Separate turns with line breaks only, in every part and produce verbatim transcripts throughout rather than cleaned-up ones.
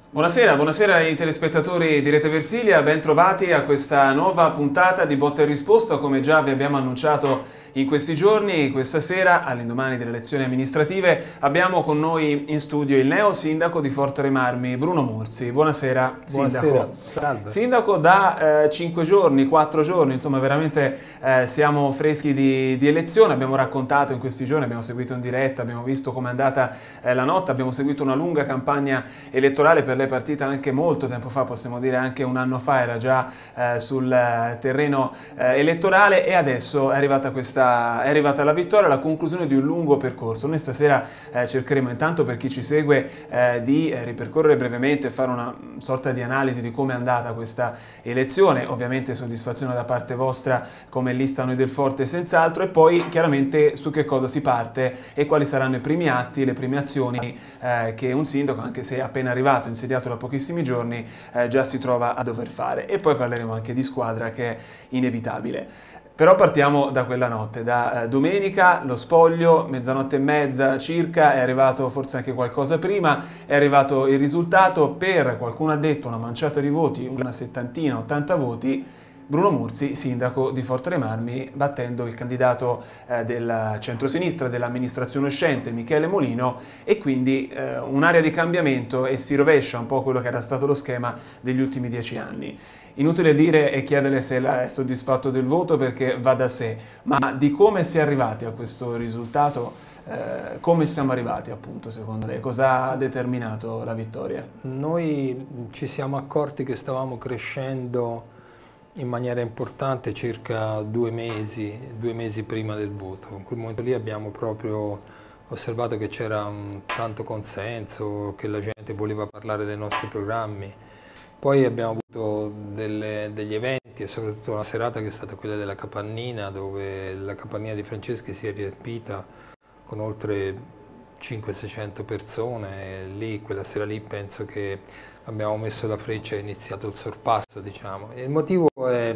Buonasera, buonasera ai telespettatori di Rete Versilia, ben trovati a questa nuova puntata di Botta e Risposta. Come già vi abbiamo annunciato in questi giorni, questa sera, all'indomani delle elezioni amministrative, abbiamo con noi in studio il neo sindaco di Fortere Marmi, Bruno Murzi. Buonasera, sindaco.
Buonasera, salve.
Sindaco, da eh, cinque giorni, quattro giorni, insomma veramente eh, siamo freschi di, di elezione, abbiamo raccontato in questi giorni, abbiamo seguito in diretta, abbiamo visto com'è andata eh, la notte, abbiamo seguito una lunga campagna elettorale. Per lei partita anche molto tempo fa, possiamo dire anche un anno fa, era già eh, sul eh, terreno eh, elettorale, e adesso è arrivata, questa, è arrivata la vittoria, la conclusione di un lungo percorso. Noi stasera eh, cercheremo, intanto per chi ci segue, eh, di eh, ripercorrere brevemente e fare una sorta di analisi di come è andata questa elezione, ovviamente soddisfazione da parte vostra come lista Noi del Forte senz'altro, e poi chiaramente su che cosa si parte e quali saranno i primi atti, le prime azioni eh, che un sindaco, anche se è appena arrivato, insediato da pochissimi giorni, eh, già si trova a dover fare. E poi parleremo anche di squadra, che è inevitabile. Però partiamo da quella notte, da eh, domenica, lo spoglio, mezzanotte e mezza circa, è arrivato forse anche qualcosa prima, è arrivato il risultato. Per qualcuno ha detto una manciata di voti, una settantina, ottanta voti, Bruno Murzi, sindaco di Fortere Marmi, battendo il candidato eh, del centrosinistra dell'amministrazione uscente, Michele Molino, e quindi eh, un'area di cambiamento, e si rovescia un po' quello che era stato lo schema degli ultimi dieci anni. Inutile dire e chiedere se è soddisfatto del voto, perché va da sé, ma di come si è arrivati a questo risultato, eh, come siamo arrivati appunto secondo lei? Cosa ha determinato la vittoria?
Noi ci siamo accorti che stavamo crescendo in maniera importante circa due mesi, due mesi prima del voto. In quel momento lì abbiamo proprio osservato che c'era un tanto consenso, che la gente voleva parlare dei nostri programmi. Poi abbiamo avuto delle, degli eventi, e soprattutto una serata che è stata quella della Capannina, dove la Capannina di Franceschi si è riempita con oltre cinquecento seicento persone, e lì, quella sera lì, penso che abbiamo messo la freccia e è iniziato il sorpasso, diciamo. E il motivo è,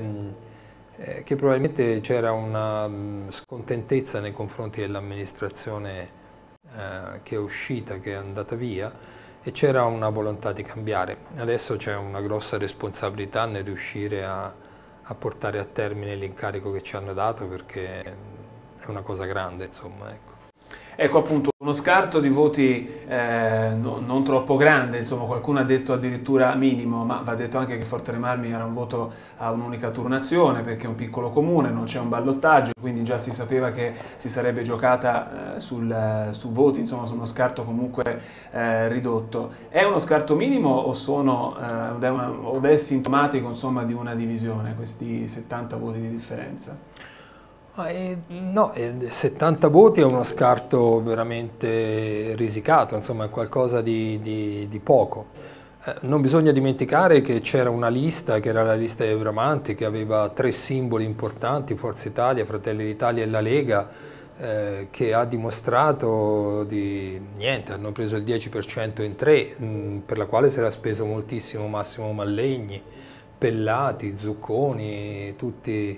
è che probabilmente c'era una scontentezza nei confronti dell'amministrazione eh, che è uscita, che è andata via, e c'era una volontà di cambiare. Adesso c'è una grossa responsabilità nel riuscire a, a portare a termine l'incarico che ci hanno dato, perché è una cosa grande, insomma, ecco.
Ecco, appunto, uno scarto di voti eh, no, non troppo grande, insomma qualcuno ha detto addirittura minimo, ma va detto anche che Fortere Marmi era un voto a un'unica turnazione, perché è un piccolo comune, non c'è un ballottaggio, quindi già si sapeva che si sarebbe giocata eh, sul, eh, su voti, insomma su uno scarto comunque eh, ridotto. È uno scarto minimo o, sono, eh, o è sintomatico, insomma, di una divisione, questi settanta voti di differenza?
Ah, eh, no, eh, settanta voti è uno scarto veramente risicato, insomma è qualcosa di, di, di poco. Eh, non bisogna dimenticare che c'era una lista, che era la lista dei Bramanti, che aveva tre simboli importanti, Forza Italia, Fratelli d'Italia e la Lega, eh, che ha dimostrato di niente, hanno preso il dieci per cento in tre, mh, per la quale si era speso moltissimo Massimo Mallegni, Pellati, Zucconi, tutti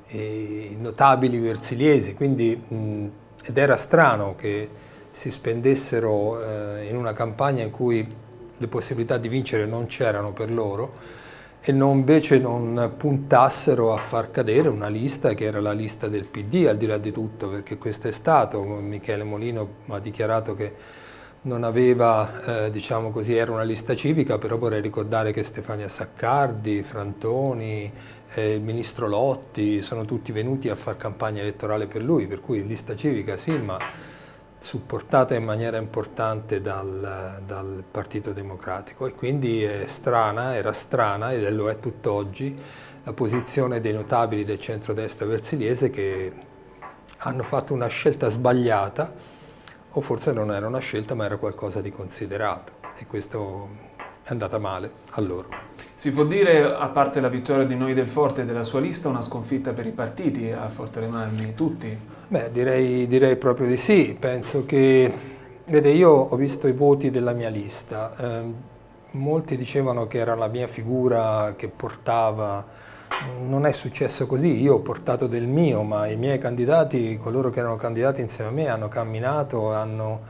i notabili versiliesi, quindi, mh, ed era strano che si spendessero eh, in una campagna in cui le possibilità di vincere non c'erano per loro, e non, invece non puntassero a far cadere una lista che era la lista del P D, al di là di tutto, perché questo è stato. Michele Molino ha dichiarato che non aveva, eh, diciamo così, era una lista civica, però vorrei ricordare che Stefania Saccardi, Frantoni, eh, il ministro Lotti sono tutti venuti a far campagna elettorale per lui, per cui lista civica sì, ma supportata in maniera importante dal, dal Partito Democratico, e quindi è strana, era strana e lo è tutt'oggi la posizione dei notabili del centrodestra versiliese, che hanno fatto una scelta sbagliata, o forse non era una scelta ma era qualcosa di considerato, e questo è andata male a loro.
Si può dire, a parte la vittoria di Noi del Forte e della sua lista, una sconfitta per i partiti a Fortere Marmi, tutti?
Beh, direi, direi proprio di sì. Penso che, vede, io ho visto i voti della mia lista, eh, molti dicevano che era la mia figura che portava. Non è successo così, io ho portato del mio, ma i miei candidati, coloro che erano candidati insieme a me, hanno camminato, hanno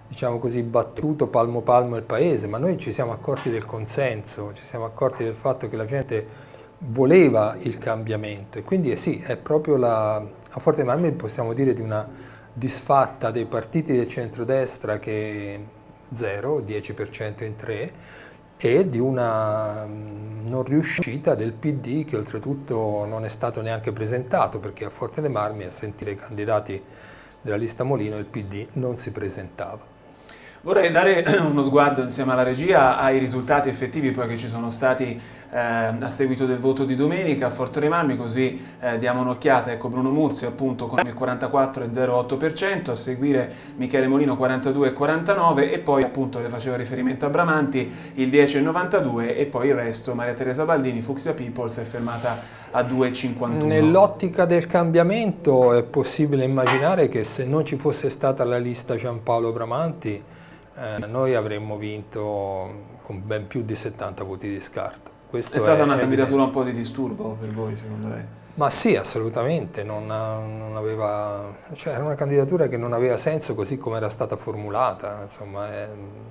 diciamo così, battuto palmo palmo il paese, ma noi ci siamo accorti del consenso, ci siamo accorti del fatto che la gente voleva il cambiamento e quindi eh sì, è proprio la, a Forte dei Marmi possiamo dire di una disfatta dei partiti del centrodestra che zero, dieci per cento in tre, e di una non riuscita del P D che oltretutto non è stato neanche presentato, perché a Forte dei Marmi a sentire i candidati della lista Molino il P D non si presentava.
Vorrei dare uno sguardo insieme alla regia ai risultati effettivi poi che ci sono stati eh, a seguito del voto di domenica a Forte dei Marmi, così eh, diamo un'occhiata. Ecco, Bruno Murzio appunto con il quarantaquattro virgola zero otto per cento, a seguire Michele Molino quarantadue virgola quarantanove e poi appunto le faceva riferimento a Bramanti il dieci virgola novantadue e poi il resto Maria Teresa Baldini, Fucsia People si è fermata a due virgola cinquantuno.
Nell'ottica del cambiamento è possibile immaginare che se non ci fosse stata la lista Giampaolo Bramanti Eh, noi avremmo vinto con ben più di settanta voti di scarto. Questo
è stata
è
una
evidente.
candidatura un po' di disturbo per voi, secondo lei?
Ma sì, assolutamente, non, non aveva, cioè era una candidatura che non aveva senso così come era stata formulata, insomma, è,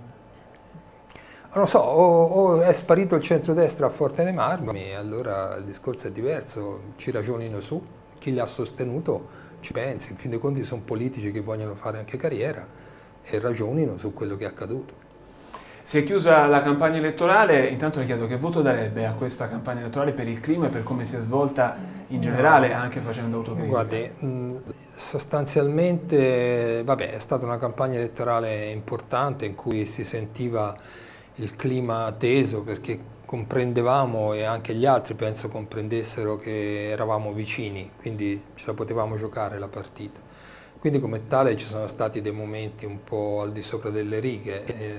non so, o, o è sparito il centrodestra a Forte dei Marmi e allora il discorso è diverso, ci ragionino su, chi li ha sostenuto ci pensi, in fin dei conti sono politici che vogliono fare anche carriera e ragionino su quello che è accaduto.
Si è chiusa la campagna elettorale, intanto le chiedo che voto darebbe a questa campagna elettorale per il clima e per come si è svolta in generale, anche facendo autocritica.
Guardi, sostanzialmente vabbè, è stata una campagna elettorale importante in cui si sentiva il clima teso perché comprendevamo e anche gli altri penso comprendessero che eravamo vicini, quindi ce la potevamo giocare la partita. Quindi come tale ci sono stati dei momenti un po' al di sopra delle righe e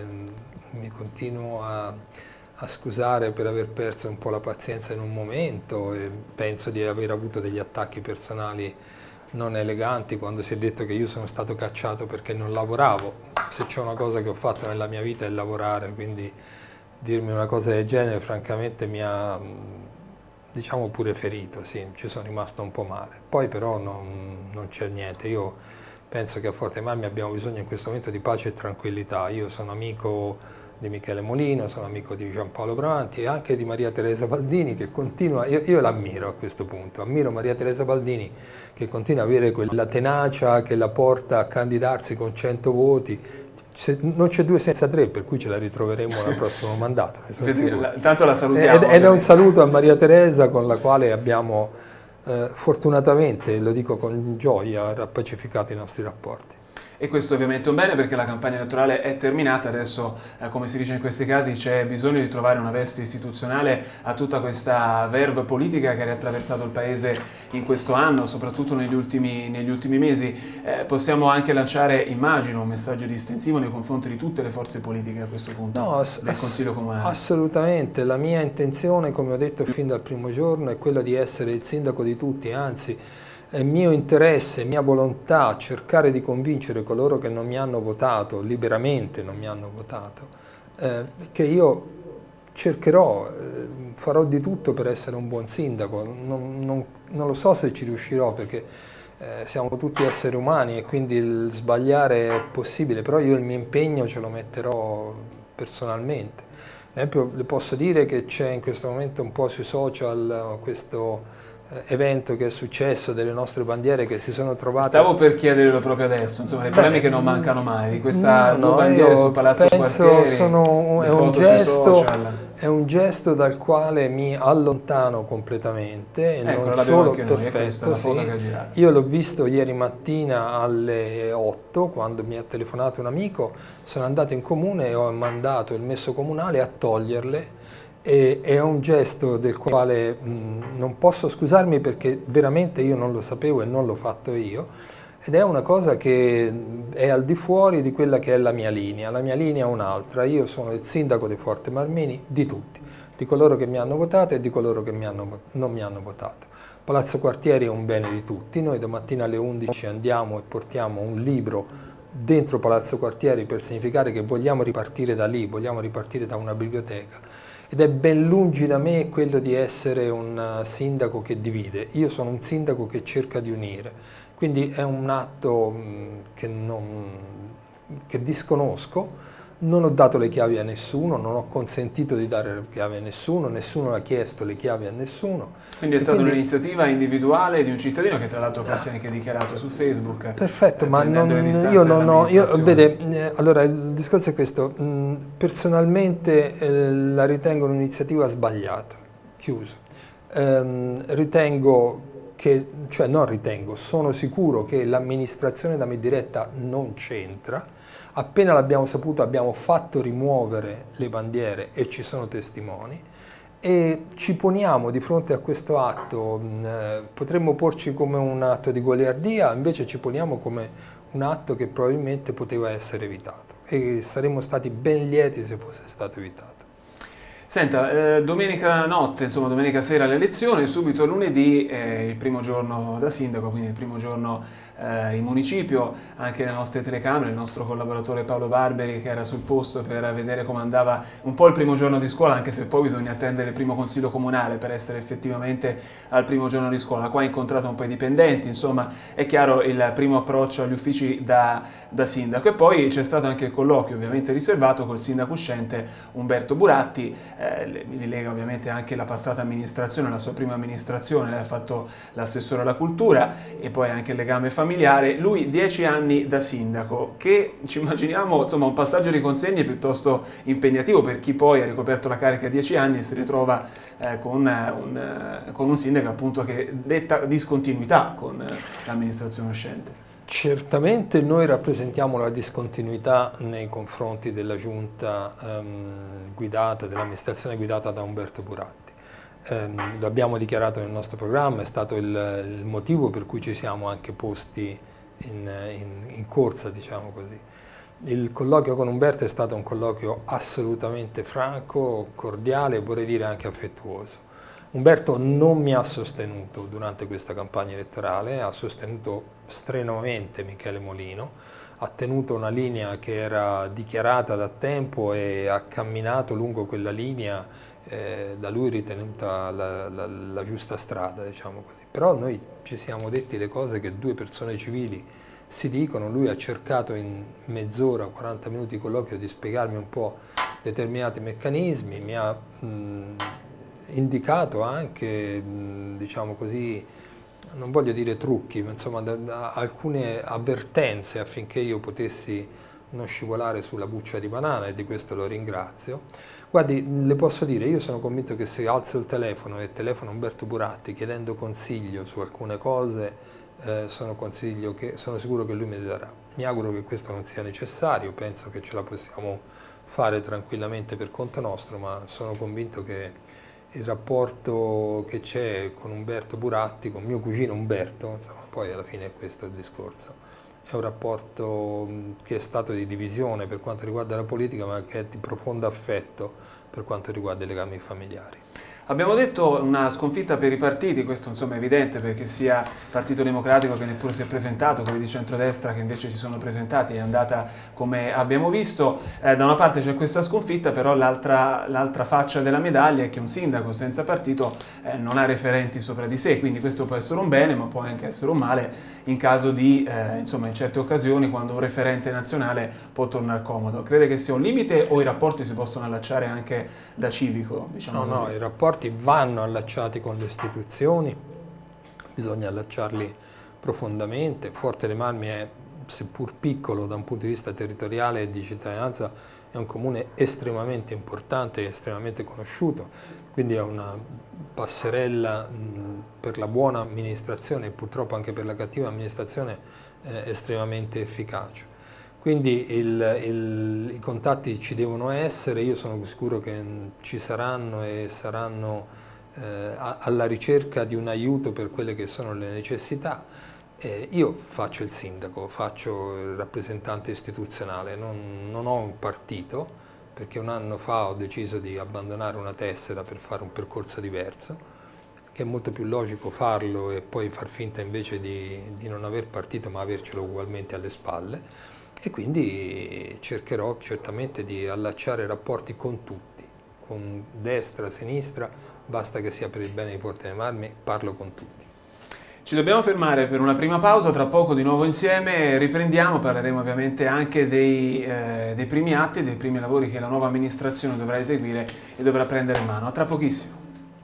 mi continuo a, a scusare per aver perso un po' la pazienza in un momento e penso di aver avuto degli attacchi personali non eleganti quando si è detto che io sono stato cacciato perché non lavoravo. Se c'è una cosa che ho fatto nella mia vita è lavorare, quindi dirmi una cosa del genere francamente mi ha, diciamo, pure ferito, sì, ci sono rimasto un po' male. Poi però non, non c'è niente, io penso che a Forte dei Marmi abbiamo bisogno in questo momento di pace e tranquillità. Io sono amico di Michele Molino, sono amico di Giampaolo Bramanti e anche di Maria Teresa Baldini che continua, io, io l'ammiro a questo punto, ammiro Maria Teresa Baldini che continua a avere quella tenacia che la porta a candidarsi con cento voti. Se, non c'è due senza tre, per cui ce la ritroveremo al prossimo mandato.
Tanto la salutiamo.
Ed è un saluto a Maria Teresa con la quale abbiamo eh, fortunatamente, lo dico con gioia, pacificato i nostri rapporti.
E questo ovviamente è un bene perché la campagna elettorale è terminata, adesso eh, come si dice in questi casi c'è bisogno di trovare una veste istituzionale a tutta questa verve politica che ha riattraversato il Paese in questo anno, soprattutto negli ultimi, negli ultimi mesi. Eh, possiamo anche lanciare, immagino, un messaggio distensivo nei confronti di tutte le forze politiche a questo punto
no,
del Consiglio Comunale.
Assolutamente, la mia intenzione, come ho detto fin dal primo giorno, è quella di essere il sindaco di tutti, anzi è mio interesse, mia volontà cercare di convincere coloro che non mi hanno votato, liberamente non mi hanno votato, eh, che io cercherò, eh, farò di tutto per essere un buon sindaco. Non, non, non lo so se ci riuscirò perché eh, siamo tutti esseri umani e quindi il sbagliare è possibile, però io il mio impegno ce lo metterò personalmente. Ad esempio le posso dire che c'è in questo momento un po' sui social questo evento che è successo delle nostre bandiere che si sono trovate.
Stavo per chiederlo proprio adesso, insomma le polemiche non mancano mai, di questa no, no, due bandiere sul Palazzo
penso
Quartieri,
sono, è, un gesto, è un gesto dal quale mi allontano completamente e
ecco,
non solo
anche
perfetto,
noi,
sì.
che
Io l'ho visto ieri mattina alle otto quando mi ha telefonato un amico, sono andato in comune e ho mandato il messo comunale a toglierle. E, è un gesto del quale mh, non posso scusarmi perché veramente io non lo sapevo e non l'ho fatto io ed è una cosa che è al di fuori di quella che è la mia linea. La mia linea è un'altra, io sono il sindaco di Forte Marmini di tutti, di coloro che mi hanno votato e di coloro che mi hanno, non mi hanno votato. Palazzo Quartieri è un bene di tutti, noi domattina alle undici andiamo e portiamo un libro dentro Palazzo Quartieri per significare che vogliamo ripartire da lì, vogliamo ripartire da una biblioteca. Ed è ben lungi da me quello di essere un sindaco che divide, io sono un sindaco che cerca di unire, quindi è un atto che non, che disconosco. Non ho dato le chiavi a nessuno, non ho consentito di dare le chiavi a nessuno, nessuno ha chiesto le chiavi a nessuno.
Quindi è stata un'iniziativa individuale di un cittadino che tra l'altro poi si è anche dichiarato su Facebook.
Perfetto,
eh,
ma non, io non ho, io, vede, eh, allora il discorso è questo, mh, personalmente eh, la ritengo un'iniziativa sbagliata, chiuso. Ehm, ritengo che, cioè non ritengo, sono sicuro che l'amministrazione da me diretta non c'entra. Appena l'abbiamo saputo abbiamo fatto rimuovere le bandiere e ci sono testimoni e ci poniamo di fronte a questo atto, eh, potremmo porci come un atto di goliardia, invece ci poniamo come un atto che probabilmente poteva essere evitato e saremmo stati ben lieti se fosse stato evitato.
Senta, eh, domenica notte, insomma domenica sera l'elezione, subito lunedì eh, il primo giorno da sindaco, quindi il primo giorno eh, in municipio, anche le nostre telecamere, il nostro collaboratore Paolo Barberi che era sul posto per vedere come andava un po' il primo giorno di scuola, anche se poi bisogna attendere il primo consiglio comunale per essere effettivamente al primo giorno di scuola. Qua ha incontrato un po' i dipendenti, insomma è chiaro il primo approccio agli uffici da, da sindaco e poi c'è stato anche il colloquio ovviamente riservato col sindaco uscente Umberto Buratti. Eh, mi lega ovviamente anche la passata amministrazione, la sua prima amministrazione, lei ha fatto l'assessore alla cultura e poi anche il legame familiare. Lui dieci anni da sindaco, che ci immaginiamo insomma un passaggio di consegne piuttosto impegnativo per chi poi ha ricoperto la carica a dieci anni e si ritrova eh, con, un, con un sindaco appunto che detta discontinuità con l'amministrazione uscente.
Certamente noi rappresentiamo la discontinuità nei confronti della giunta ehm, guidata, dell'amministrazione guidata da Umberto Buratti. Ehm, lo abbiamo dichiarato nel nostro programma, è stato il, il motivo per cui ci siamo anche posti in, in, in corsa, diciamo così. Il colloquio con Umberto è stato un colloquio assolutamente franco, cordiale e vorrei dire anche affettuoso. Umberto non mi ha sostenuto durante questa campagna elettorale, ha sostenuto strenuamente Michele Molino, ha tenuto una linea che era dichiarata da tempo e ha camminato lungo quella linea eh, da lui ritenuta la, la, la giusta strada, diciamo così. Però noi ci siamo detti le cose che due persone civili si dicono, lui ha cercato in mezz'ora, quaranta minuti di colloquio di spiegarmi un po' determinati meccanismi, mi ha mh, indicato anche, diciamo così, non voglio dire trucchi, ma insomma da, da alcune avvertenze affinché io potessi non scivolare sulla buccia di banana e di questo lo ringrazio. Guardi, le posso dire, io sono convinto che se alzo il telefono e telefono Umberto Buratti chiedendo consiglio su alcune cose, eh, sono, consiglio che, sono sicuro che lui mi darà. Mi auguro che questo non sia necessario, penso che ce la possiamo fare tranquillamente per conto nostro, ma sono convinto che il rapporto che c'è con Umberto Buratti, con mio cugino Umberto, insomma, poi alla fine è questo il discorso, è un rapporto che è stato di divisione per quanto riguarda la politica, ma che è di profondo affetto per quanto riguarda i legami familiari.
Abbiamo detto una sconfitta per i partiti, questo insomma è evidente perché sia il Partito Democratico che neppure si è presentato, quelli di centrodestra che invece si sono presentati, è andata come abbiamo visto. Eh, da una parte c'è questa sconfitta, però l'altra l'altra faccia della medaglia è che un sindaco senza partito eh, non ha referenti sopra di sé, quindi questo può essere un bene ma può anche essere un male in caso di, eh, insomma in certe occasioni quando un referente nazionale può tornare comodo. Crede che sia un limite o i rapporti si possono allacciare anche da civico? Diciamo
no,
così?
no, i rapporti vanno allacciati con le istituzioni, bisogna allacciarli profondamente. Forte dei Marmi è, seppur piccolo da un punto di vista territoriale e di cittadinanza, è un comune estremamente importante e estremamente conosciuto, quindi è una passerella mh, per la buona amministrazione e purtroppo anche per la cattiva amministrazione eh, estremamente efficace. Quindi il, il, i contatti ci devono essere, io sono sicuro che ci saranno e saranno eh, alla ricerca di un aiuto per quelle che sono le necessità. Eh, io faccio il sindaco, faccio il rappresentante istituzionale, non, non ho un partito, perché un anno fa ho deciso di abbandonare una tessera per fare un percorso diverso, che è molto più logico farlo e poi far finta invece di, di non aver partito ma avercelo ugualmente alle spalle. E quindi cercherò certamente di allacciare rapporti con tutti, con destra, sinistra, basta che sia per il bene di Forte dei Marmi, parlo con tutti.
Ci dobbiamo fermare per una prima pausa, tra poco di nuovo insieme riprendiamo, parleremo ovviamente anche dei, eh, dei primi atti, dei primi lavori che la nuova amministrazione dovrà eseguire e dovrà prendere in mano. A tra pochissimo.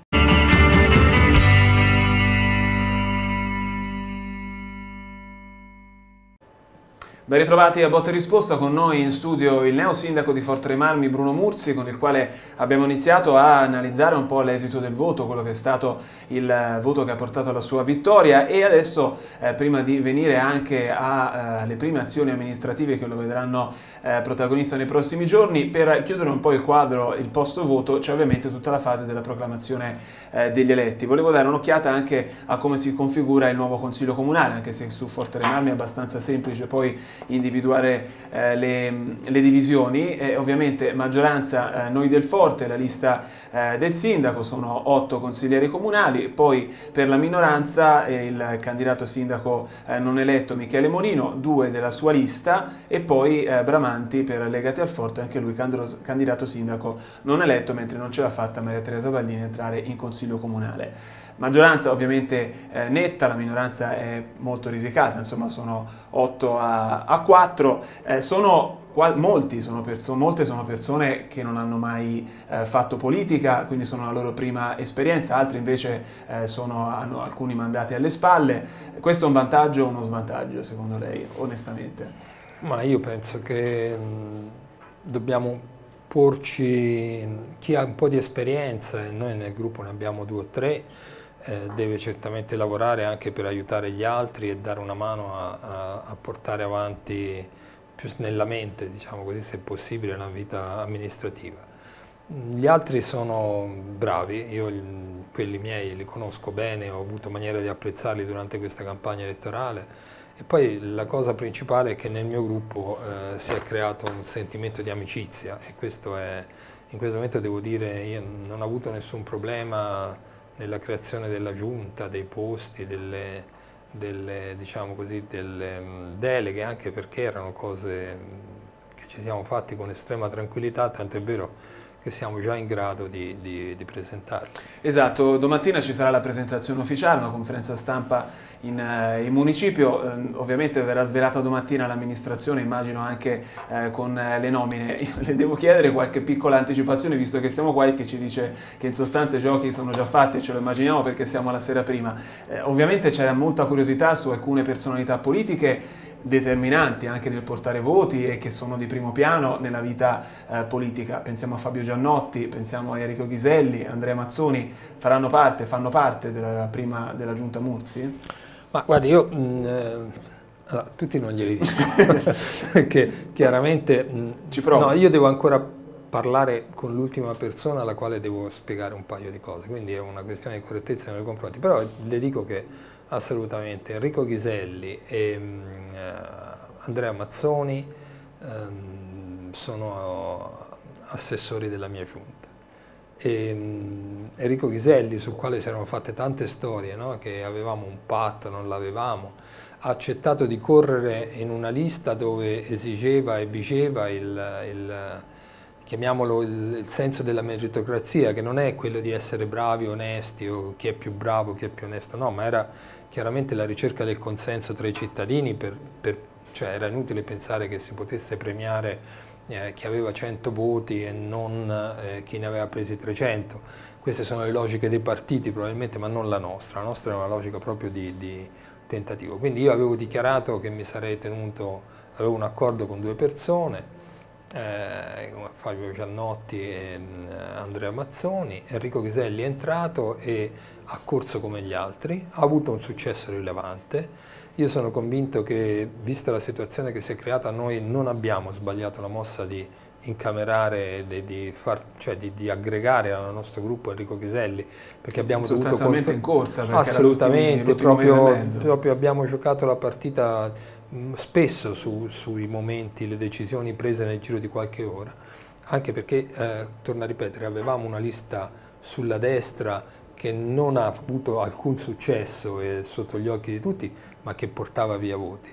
Ben ritrovati a Botta e Risposta, con noi in studio il neo sindaco di Forte dei Marmi Bruno Murzi, con il quale abbiamo iniziato a analizzare un po' l'esito del voto, quello che è stato il voto che ha portato alla sua vittoria, e adesso eh, prima di venire anche alle eh, prime azioni amministrative che lo vedranno eh, protagonista nei prossimi giorni, per chiudere un po' il quadro, il post voto, c'è ovviamente tutta la fase della proclamazione eh, degli eletti. Volevo dare un'occhiata anche a come si configura il nuovo Consiglio Comunale, anche se su Forte dei Marmi è abbastanza semplice poi individuare eh, le, le divisioni. E ovviamente maggioranza eh, Noi del Forte, la lista eh, del sindaco, sono otto consiglieri comunali, poi per la minoranza eh, il candidato sindaco eh, non eletto Michele Molino, due della sua lista, e poi eh, Bramanti per Legati al Forte, anche lui candidato sindaco non eletto, mentre non ce l'ha fatta Maria Teresa Baldini entrare in consiglio comunale. Maggioranza ovviamente eh, netta, la minoranza è molto risicata, insomma sono otto a quattro, eh, sono molti, sono molte sono persone che non hanno mai eh, fatto politica, quindi sono la loro prima esperienza, altri invece eh, sono, hanno alcuni mandati alle spalle. Questo è un vantaggio o uno svantaggio secondo lei, onestamente?
Ma io penso che mh, dobbiamo porci, chi ha un po' di esperienza, e noi nel gruppo ne abbiamo due o tre, Eh, deve certamente lavorare anche per aiutare gli altri e dare una mano a, a, a portare avanti più snellamente, diciamo così, se possibile, la vita amministrativa. Gli altri sono bravi, io quelli miei li conosco bene, ho avuto maniera di apprezzarli durante questa campagna elettorale, e poi la cosa principale è che nel mio gruppo eh, si è creato un sentimento di amicizia, e questo è, in questo momento devo dire, io non ho avuto nessun problema nella creazione della giunta, dei posti, delle, delle, diciamo così, delle deleghe, anche perché erano cose che ci siamo fatti con estrema tranquillità, tanto è vero che siamo già in grado di, di, di presentare.
Esatto, domattina ci sarà la presentazione ufficiale, una conferenza stampa in, eh, in municipio, eh, ovviamente verrà svelata domattina l'amministrazione, immagino anche eh, con eh, le nomine. Io le devo chiedere qualche piccola anticipazione, visto che siamo qua e che ci dice che in sostanza i giochi sono già fatti, e ce lo immaginiamo perché siamo la sera prima. Eh, ovviamente c'è molta curiosità su alcune personalità politiche determinanti anche nel portare voti e che sono di primo piano nella vita eh, politica. Pensiamo a Fabio Giannotti, pensiamo a Enrico Ghiselli, Andrea Mazzoni, faranno parte, fanno parte della prima della giunta Murzi?
Ma guardi, io mh, eh, allora, tutti non glieli dico, perché chiaramente mh,
Ci provo.
No, io devo ancora parlare con l'ultima persona alla quale devo spiegare un paio di cose, quindi è una questione di correttezza nei confronti, però le dico che assolutamente Enrico Ghiselli e mh, Andrea Mazzoni um, sono assessori della mia giunta. E, um, Enrico Ghiselli, sul quale si erano fatte tante storie, no? Che avevamo un patto, non l'avevamo, ha accettato di correre in una lista dove esigeva e vigeva il, il chiamiamolo il, il senso della meritocrazia, che non è quello di essere bravi, onesti, o chi è più bravo, chi è più onesto, no, ma era chiaramente la ricerca del consenso tra i cittadini, per, per, cioè era inutile pensare che si potesse premiare eh, chi aveva cento voti e non eh, chi ne aveva presi trecento. Queste sono le logiche dei partiti probabilmente, ma non la nostra, la nostra è una logica proprio di, di tentativo. Quindi io avevo dichiarato che mi sarei tenuto, avevo un accordo con due persone, Eh, Fabio Giannotti e eh, Andrea Mazzoni. Enrico Ghiselli è entrato e ha corso come gli altri, ha avuto un successo rilevante. Io sono convinto che, vista la situazione che si è creata, noi non abbiamo sbagliato la mossa di incamerare, di, di, far, cioè di, di aggregare al nostro gruppo Enrico Ghiselli, perché abbiamo
sostanzialmente
dovuto...
in corsa, perché
assolutamente, proprio, proprio abbiamo giocato la partita spesso su, sui momenti, le decisioni prese nel giro di qualche ora, anche perché, eh, torno a ripetere, avevamo una lista sulla destra che non ha avuto alcun successo eh, sotto gli occhi di tutti, ma che portava via voti.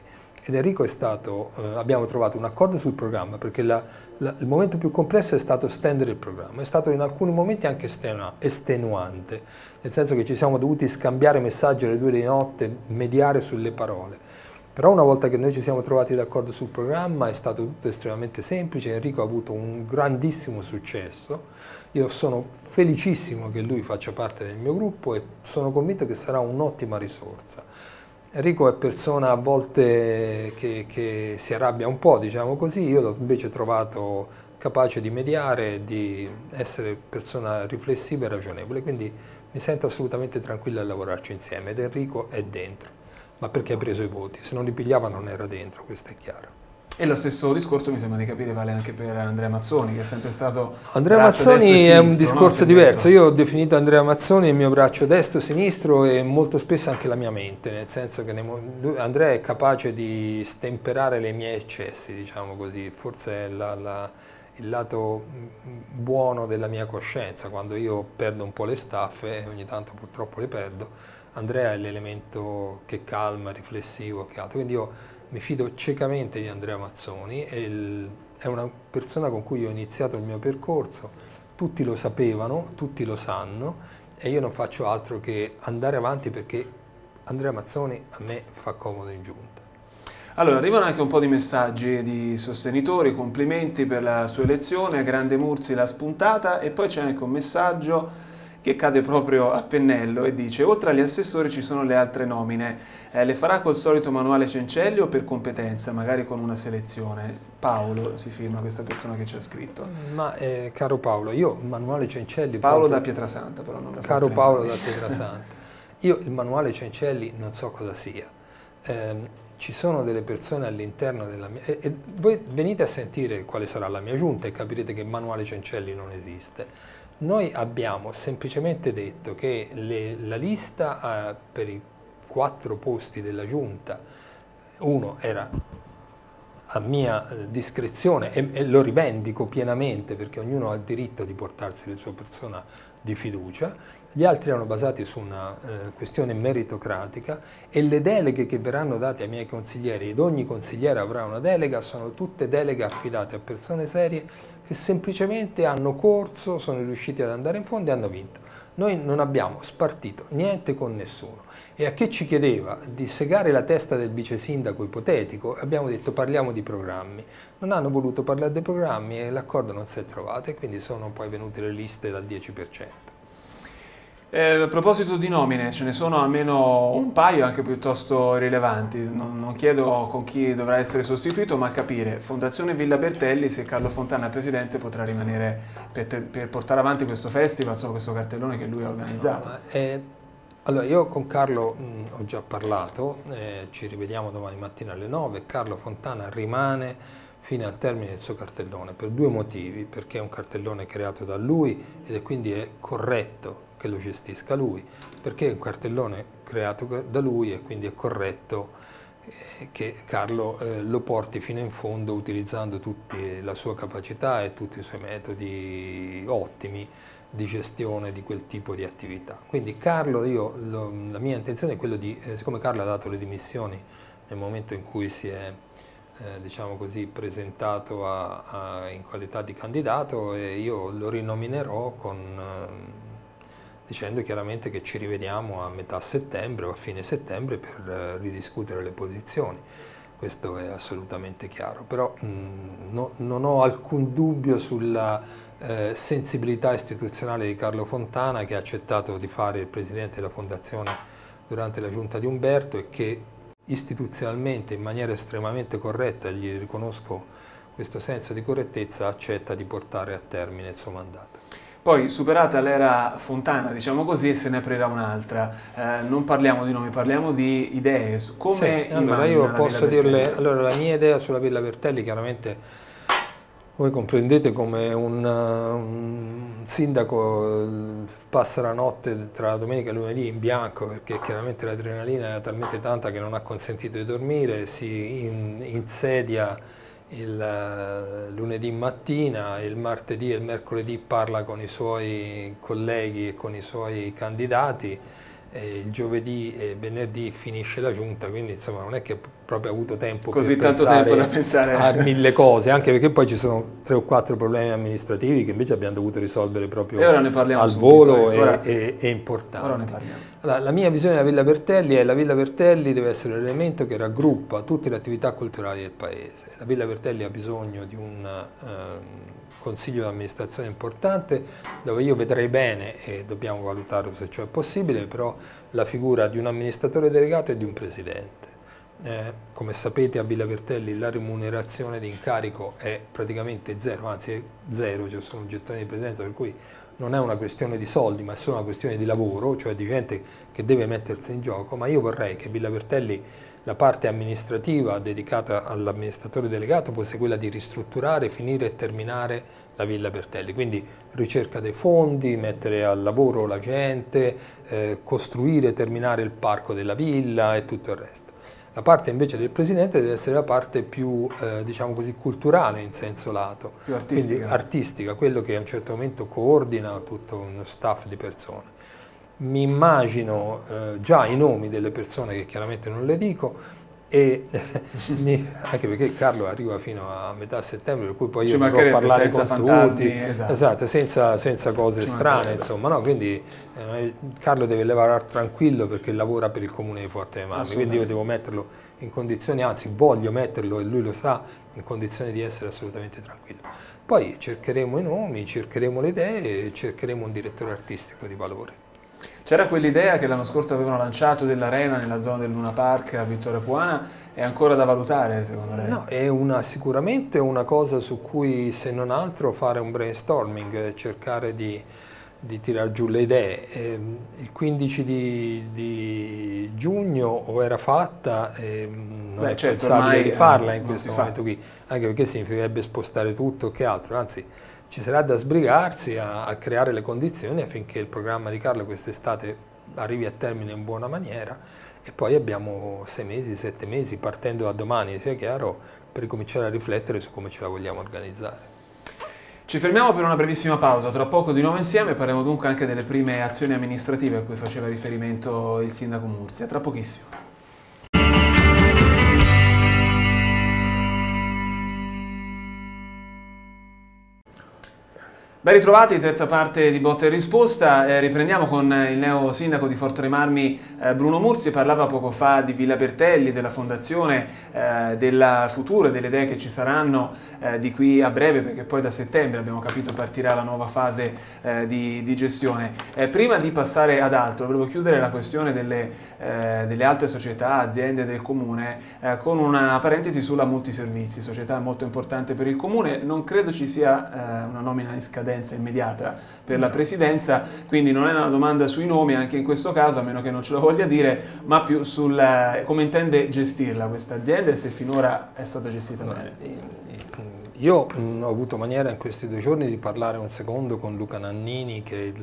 ed Enrico è stato, eh, abbiamo trovato un accordo sul programma, perché la, la, il momento più complesso è stato stendere il programma, è stato in alcuni momenti anche estenuante, nel senso che ci siamo dovuti scambiare messaggi alle due di notte, mediare sulle parole. Però una volta che noi ci siamo trovati d'accordo sul programma è stato tutto estremamente semplice, Enrico ha avuto un grandissimo successo, io sono felicissimo che lui faccia parte del mio gruppo e sono convinto che sarà un'ottima risorsa. Enrico è persona a volte che, che si arrabbia un po', diciamo così, io l'ho invece trovato capace di mediare, di essere persona riflessiva e ragionevole, quindi mi sento assolutamente tranquillo a lavorarci insieme ed Enrico è dentro, ma perché ha preso i voti, se non li pigliava non era dentro, questo è chiaro.
E lo stesso discorso mi sembra di capire vale anche per Andrea Mazzoni, che è sempre stato
Andrea Mazzoni è un discorso diverso, io ho definito Andrea Mazzoni il mio braccio destro-sinistro e molto spesso anche la mia mente, nel senso che lui, Andrea è capace di stemperare le miei eccessi, diciamo così, forse è la, la, il lato buono della mia coscienza, quando io perdo un po' le staffe, e ogni tanto purtroppo le perdo, Andrea è l'elemento che calma, riflessivo, che altro, quindi io mi fido ciecamente di Andrea Mazzoni, è, il, è una persona con cui ho iniziato il mio percorso, tutti lo sapevano, tutti lo sanno e io non faccio altro che andare avanti perché Andrea Mazzoni a me fa comodo in giunta.
Allora, arrivano anche un po' di messaggi di sostenitori, complimenti per la sua elezione, Grande Mursi l'ha spuntata, e poi c'è anche un messaggio che cade proprio a pennello e dice: oltre agli assessori ci sono le altre nomine, eh, le farà col solito manuale Cencelli o per competenza, magari con una selezione? Paolo si firma questa persona che ci ha scritto.
Ma eh, caro Paolo, io manuale Cencelli...
Paolo
proprio,
da Pietrasanta però. Non
caro Paolo da Pietrasanta, io il manuale Cencelli non so cosa sia. Eh, ci sono delle persone all'interno della mia... E, e voi venite a sentire quale sarà la mia giunta e capirete che il manuale Cencelli non esiste. Noi abbiamo semplicemente detto che le, la lista eh, per i quattro posti della giunta, uno era a mia eh, discrezione e, e lo rivendico pienamente perché ognuno ha il diritto di portarsi la sua persona di fiducia, gli altri erano basati su una eh, questione meritocratica e le deleghe che verranno date ai miei consiglieri, ed ogni consigliere avrà una delega, sono tutte deleghe affidate a persone serie che semplicemente hanno corso, sono riusciti ad andare in fondo e hanno vinto. Noi non abbiamo spartito niente con nessuno e a chi ci chiedeva di segare la testa del vice sindaco ipotetico abbiamo detto parliamo di programmi. Non hanno voluto parlare dei programmi e l'accordo non si è trovato e quindi sono poi venute le liste dal dieci per cento.
Eh, a proposito di nomine, ce ne sono almeno un paio anche piuttosto rilevanti, non, non chiedo con chi dovrà essere sostituito, ma capire, Fondazione Villa Bertelli, se Carlo Fontana è presidente potrà rimanere per, te, per portare avanti questo festival, insomma, questo cartellone che lui ha organizzato.
No, eh, allora io con Carlo mh, ho già parlato, eh, ci rivediamo domani mattina alle nove, Carlo Fontana rimane fino al termine del suo cartellone per due motivi, perché è un cartellone creato da lui ed è quindi è corretto che lo gestisca lui, perché è un cartellone creato da lui e quindi è corretto eh, che Carlo eh, lo porti fino in fondo utilizzando tutta la sua capacità e tutti i suoi metodi ottimi di gestione di quel tipo di attività. Quindi Carlo, io, lo, la mia intenzione è quella di, eh, siccome Carlo ha dato le dimissioni nel momento in cui si è eh, diciamo così, presentato a, a, in qualità di candidato, e io lo rinominerò con... Eh, dicendo chiaramente che ci rivediamo a metà settembre o a fine settembre per ridiscutere le posizioni. Questo è assolutamente chiaro, però mh, no, non ho alcun dubbio sulla eh, sensibilità istituzionale di Carlo Fontana, che ha accettato di fare il presidente della Fondazione durante la giunta di Umberto e che istituzionalmente in maniera estremamente corretta, e gli riconosco questo senso di correttezza, accetta di portare a termine il suo mandato.
Poi, superata l'era Fontana, diciamo così, se ne aprirà un'altra. Eh, non parliamo di nomi, parliamo di idee. Su come
sì, allora io posso dirle, allora la mia idea sulla Villa Bertelli, chiaramente voi comprendete come un, un sindaco passa la notte tra la domenica e lunedì in bianco, perché chiaramente l'adrenalina era talmente tanta che non ha consentito di dormire, si in, insedia il lunedì mattina, il martedì e il mercoledì parla con i suoi colleghi e con i suoi candidati, e il giovedì e venerdì finisce la giunta, quindi insomma non è che proprio avuto tempo
Così
per
tanto
pensare,
tempo da pensare
a mille cose, anche perché poi ci sono tre o quattro problemi amministrativi che invece abbiamo dovuto risolvere proprio
e ora ne parliamo
al
subito,
volo
eh.
e,
ora,
e, e importanti.
Ora ne parliamo.
Allora, la mia visione della Villa Bertelli è: la Villa Bertelli deve essere l'elemento che raggruppa tutte le attività culturali del paese. La Villa Bertelli ha bisogno di un um, consiglio di amministrazione importante, dove io vedrei bene, e dobbiamo valutarlo se ciò è possibile, però la figura di un amministratore delegato e di un presidente. Eh, come sapete, a Villa Bertelli la remunerazione di incarico è praticamente zero, anzi è zero, cioè sono gettoni di presenza, per cui non è una questione di soldi, ma è solo una questione di lavoro, cioè di gente che deve mettersi in gioco. Ma io vorrei che Villa Bertelli, la parte amministrativa dedicata all'amministratore delegato, fosse quella di ristrutturare, finire e terminare la Villa Bertelli, quindi ricerca dei fondi, mettere al lavoro la gente, eh, costruire e terminare il parco della villa e tutto il resto. La parte invece del presidente deve essere la parte più, eh, diciamo così, culturale in senso lato,
più artistica.
Quindi artistica, quello che a un certo momento coordina tutto uno staff di persone. Mi immagino eh, già i nomi delle persone, che chiaramente non le dico, e anche perché Carlo arriva fino a metà settembre, per cui poi io dovrò parlare con tutti,
esatto.
esatto, senza, senza cose
Ci
strane, insomma, no? Quindi eh, Carlo deve lavorare tranquillo perché lavora per il comune di Forte dei Marmi, quindi io devo metterlo in condizioni, anzi voglio metterlo, e lui lo sa, in condizioni di essere assolutamente tranquillo. Poi cercheremo i nomi, cercheremo le idee e cercheremo un direttore artistico di valore.
C'era quell'idea che l'anno scorso avevano lanciato dell'arena nella zona del Luna Park a Vittoria Puana, è ancora da valutare secondo lei?
No, è una, sicuramente una cosa su cui, se non altro, fare un brainstorming, cercare di, di tirar giù le idee. Eh, il quindici di, di giugno o era fatta, eh, non Beh, è certo, pensabile di farla in questo momento qui, anche perché significherebbe spostare tutto, che altro, anzi ci sarà da sbrigarsi a, a creare le condizioni affinché il programma di Carlo quest'estate arrivi a termine in buona maniera, e poi abbiamo sei mesi, sette mesi, partendo da domani, sia chiaro, per cominciare a riflettere su come ce la vogliamo organizzare.
Ci fermiamo per una brevissima pausa, tra poco di nuovo insieme parleremo dunque anche delle prime azioni amministrative a cui faceva riferimento il sindaco Murcia, tra pochissimo. Ben ritrovati, terza parte di Botta e Risposta. Eh, riprendiamo con il neo sindaco di Forte dei Marmi, eh, Bruno Murzi. Parlava poco fa di Villa Bertelli, della fondazione, eh, del futuro e delle idee che ci saranno eh, di qui a breve, perché poi da settembre, abbiamo capito, partirà la nuova fase eh, di, di gestione. Eh, prima di passare ad altro, volevo chiudere la questione delle, eh, delle altre società, aziende del Comune, eh, con una parentesi sulla Multiservizi, società molto importante per il Comune. Non credo ci sia eh, una nomina in scadenza immediata per la presidenza, quindi non è una domanda sui nomi anche in questo caso, a meno che non ce lo voglia dire, ma più sul come intende gestirla questa azienda e se finora è stata gestita bene.
Io ho avuto maniera in questi due giorni di parlare un secondo con Luca Nannini, che è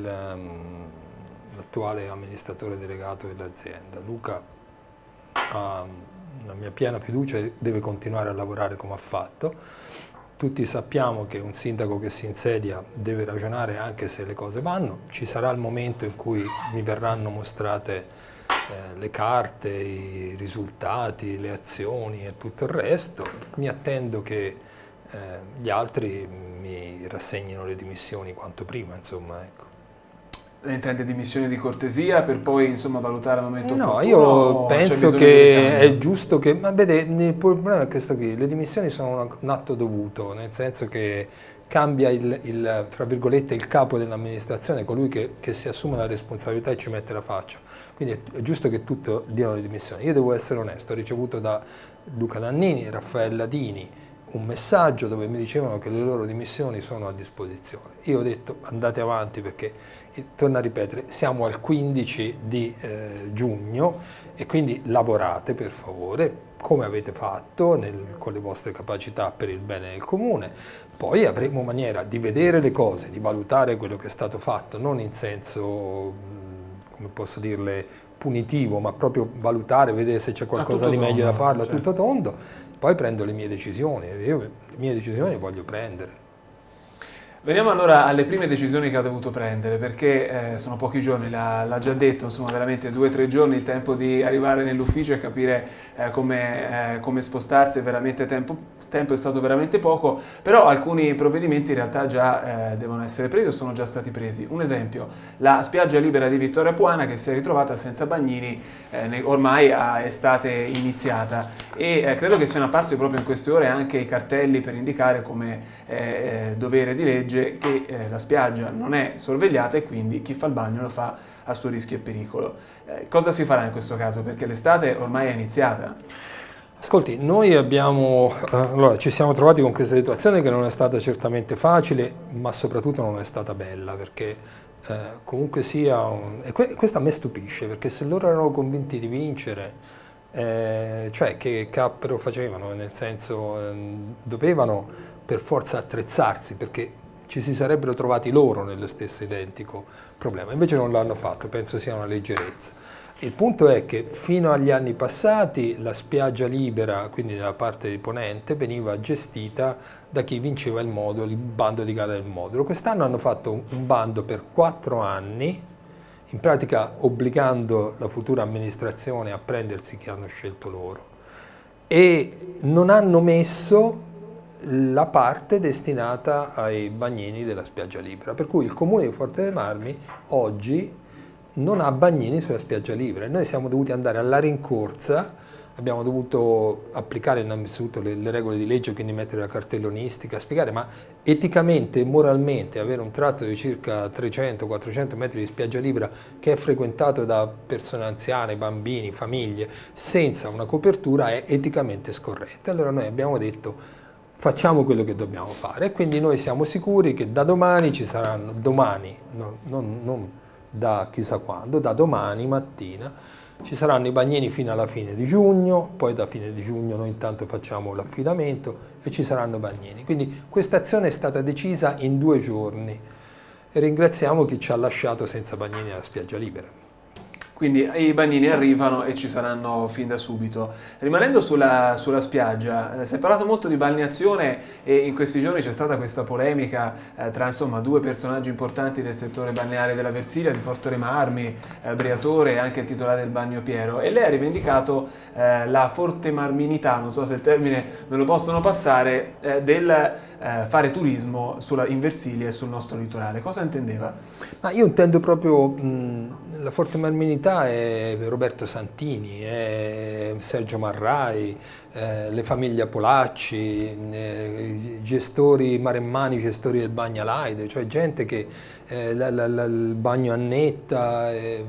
l'attuale amministratore delegato dell'azienda. Luca ha la mia piena fiducia e deve continuare a lavorare come ha fatto. Tutti sappiamo che un sindaco che si insedia deve ragionare anche se le cose vanno. Ci sarà il momento in cui mi verranno mostrate eh, le carte, i risultati, le azioni e tutto il resto. Mi attendo che eh, gli altri mi rassegnino le dimissioni quanto prima, insomma, ecco.
Lei intende dimissioni di cortesia per poi insomma valutare al momento
no,
opportuno?
Io penso che è giusto che, ma vede, il problema è questo qui, le dimissioni sono un atto dovuto, nel senso che cambia il, il, fra virgolette, il capo dell'amministrazione, colui che, che si assume la responsabilità e ci mette la faccia, quindi è, è giusto che tutti diano le dimissioni. Io devo essere onesto, ho ricevuto da Luca Nannini e Raffaele Ladini un messaggio dove mi dicevano che le loro dimissioni sono a disposizione. Io ho detto andate avanti perché, e torno a ripetere, siamo al quindici di eh, giugno e quindi lavorate per favore come avete fatto nel, con le vostre capacità per il bene del comune. Poi avremo maniera di vedere le cose, di valutare quello che è stato fatto, non in senso, come posso dirle, punitivo, ma proprio valutare, vedere se c'è qualcosa di meglio da farlo a tutto tondo. Poi prendo le mie decisioni, io le mie decisioni le voglio prendere.
Veniamo allora alle prime decisioni che ha dovuto prendere, perché eh, sono pochi giorni, l'ha già detto, insomma veramente due o tre giorni il tempo di arrivare nell'ufficio e capire eh, come, eh, come spostarsi, è veramente tempo, tempo è stato veramente poco, però alcuni provvedimenti in realtà già eh, devono essere presi o sono già stati presi. Un esempio, la spiaggia libera di Vittoria Puana che si è ritrovata senza bagnini eh, ormai a estate iniziata e eh, credo che siano apparsi proprio in queste ore anche i cartelli per indicare come eh, dovere di legge che eh, la spiaggia non è sorvegliata e quindi chi fa il bagno lo fa a suo rischio e pericolo. Eh, cosa si farà in questo caso? Perché l'estate ormai è iniziata.
Ascolti, noi abbiamo, eh, allora, ci siamo trovati con questa situazione che non è stata certamente facile, ma soprattutto non è stata bella, perché eh, comunque sia, un, e que questo a me stupisce, perché se loro erano convinti di vincere, eh, cioè che cappero facevano, nel senso eh, dovevano per forza attrezzarsi, perché ci si sarebbero trovati loro nello stesso identico problema, invece non l'hanno fatto, penso sia una leggerezza. Il punto è che fino agli anni passati la spiaggia libera, quindi nella parte di ponente, veniva gestita da chi vinceva il modulo, il bando di gara del modulo. Quest'anno hanno fatto un bando per quattro anni, in pratica obbligando la futura amministrazione a prendersi chi hanno scelto loro, e non hanno messo la parte destinata ai bagnini della spiaggia libera, per cui il comune di Forte dei Marmi oggi non ha bagnini sulla spiaggia libera e noi siamo dovuti andare alla rincorsa, abbiamo dovuto applicare innanzitutto le, le regole di legge, quindi mettere la cartellonistica, spiegare ma eticamente e moralmente avere un tratto di circa trecento quattrocento metri di spiaggia libera che è frequentato da persone anziane, bambini, famiglie, senza una copertura è eticamente scorretto. Allora noi abbiamo detto facciamo quello che dobbiamo fare e quindi noi siamo sicuri che da domani ci saranno, domani, no, non, non da chissà quando, da domani mattina ci saranno i bagnini fino alla fine di giugno, poi da fine di giugno noi intanto facciamo l'affidamento e ci saranno bagnini. Quindi questa azione è stata decisa in due giorni e ringraziamo chi ci ha lasciato senza bagnini alla spiaggia libera.
Quindi i bagnini arrivano e ci saranno fin da subito. Rimanendo sulla, sulla spiaggia, eh, si è parlato molto di balneazione e in questi giorni c'è stata questa polemica eh, tra insomma, due personaggi importanti del settore balneare della Versilia, di Forte dei Marmi, eh, Briatore e anche il titolare del Bagno Piero, e lei ha rivendicato eh, la fortemarminità, non so se il termine me lo possono passare, eh, del eh, fare turismo sulla, in Versilia e sul nostro litorale. Cosa intendeva?
Ma io intendo proprio mh, la fortemarminità è Roberto Santini, è Sergio Marrai, eh, le famiglie Polacci, eh, i gestori maremmani, i gestori del Bagnalaide, cioè gente che eh, la, la, la, il Bagno Annetta, eh,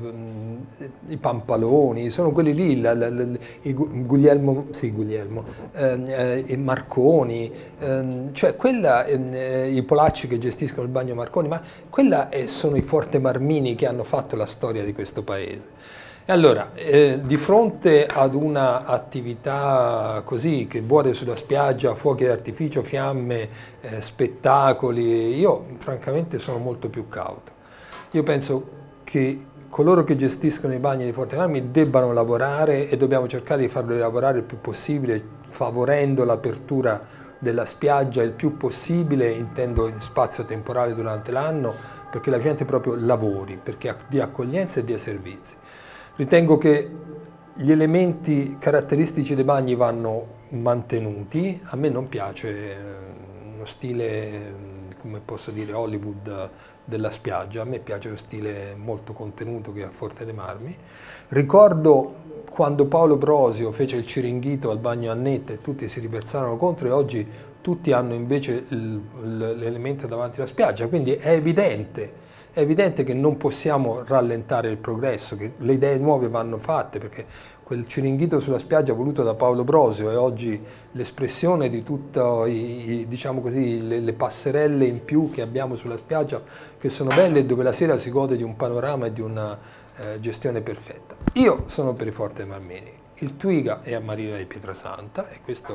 i Pampaloni, sono quelli lì, la, la, la, i Guglielmo, sì, Guglielmo, eh, i Marconi, eh, cioè quella, eh, i Polacci che gestiscono il Bagno Marconi, ma quella eh, sono i fortemarmini che hanno fatto la storia di questo paese. E allora, eh, di fronte ad una attività così, che vuole sulla spiaggia, fuochi d'artificio, fiamme, eh, spettacoli, io francamente sono molto più cauto. Io penso che coloro che gestiscono i bagni di Forte dei Marmi debbano lavorare e dobbiamo cercare di farli lavorare il più possibile, favorendo l'apertura della spiaggia il più possibile, intendo in spazio temporale durante l'anno, perché la gente proprio lavori, perché di accoglienza e di servizi. Ritengo che gli elementi caratteristici dei bagni vanno mantenuti. A me non piace uno stile, come posso dire, Hollywood della spiaggia, a me piace lo stile molto contenuto che ha Forte dei Marmi. Ricordo quando Paolo Brosio fece il Ciringhito al Bagno Annetta e tutti si riversarono contro, e oggi tutti hanno invece l'elemento davanti alla spiaggia, quindi è evidente È evidente che non possiamo rallentare il progresso, che le idee nuove vanno fatte, perché quel Ciringhito sulla spiaggia voluto da Paolo Brosio è oggi l'espressione di tutte diciamo così, le, le passerelle in più che abbiamo sulla spiaggia, che sono belle e dove la sera si gode di un panorama e di una eh, gestione perfetta. Io sono per i Forte Marmini, il Twiga è a Marina di Pietrasanta e questo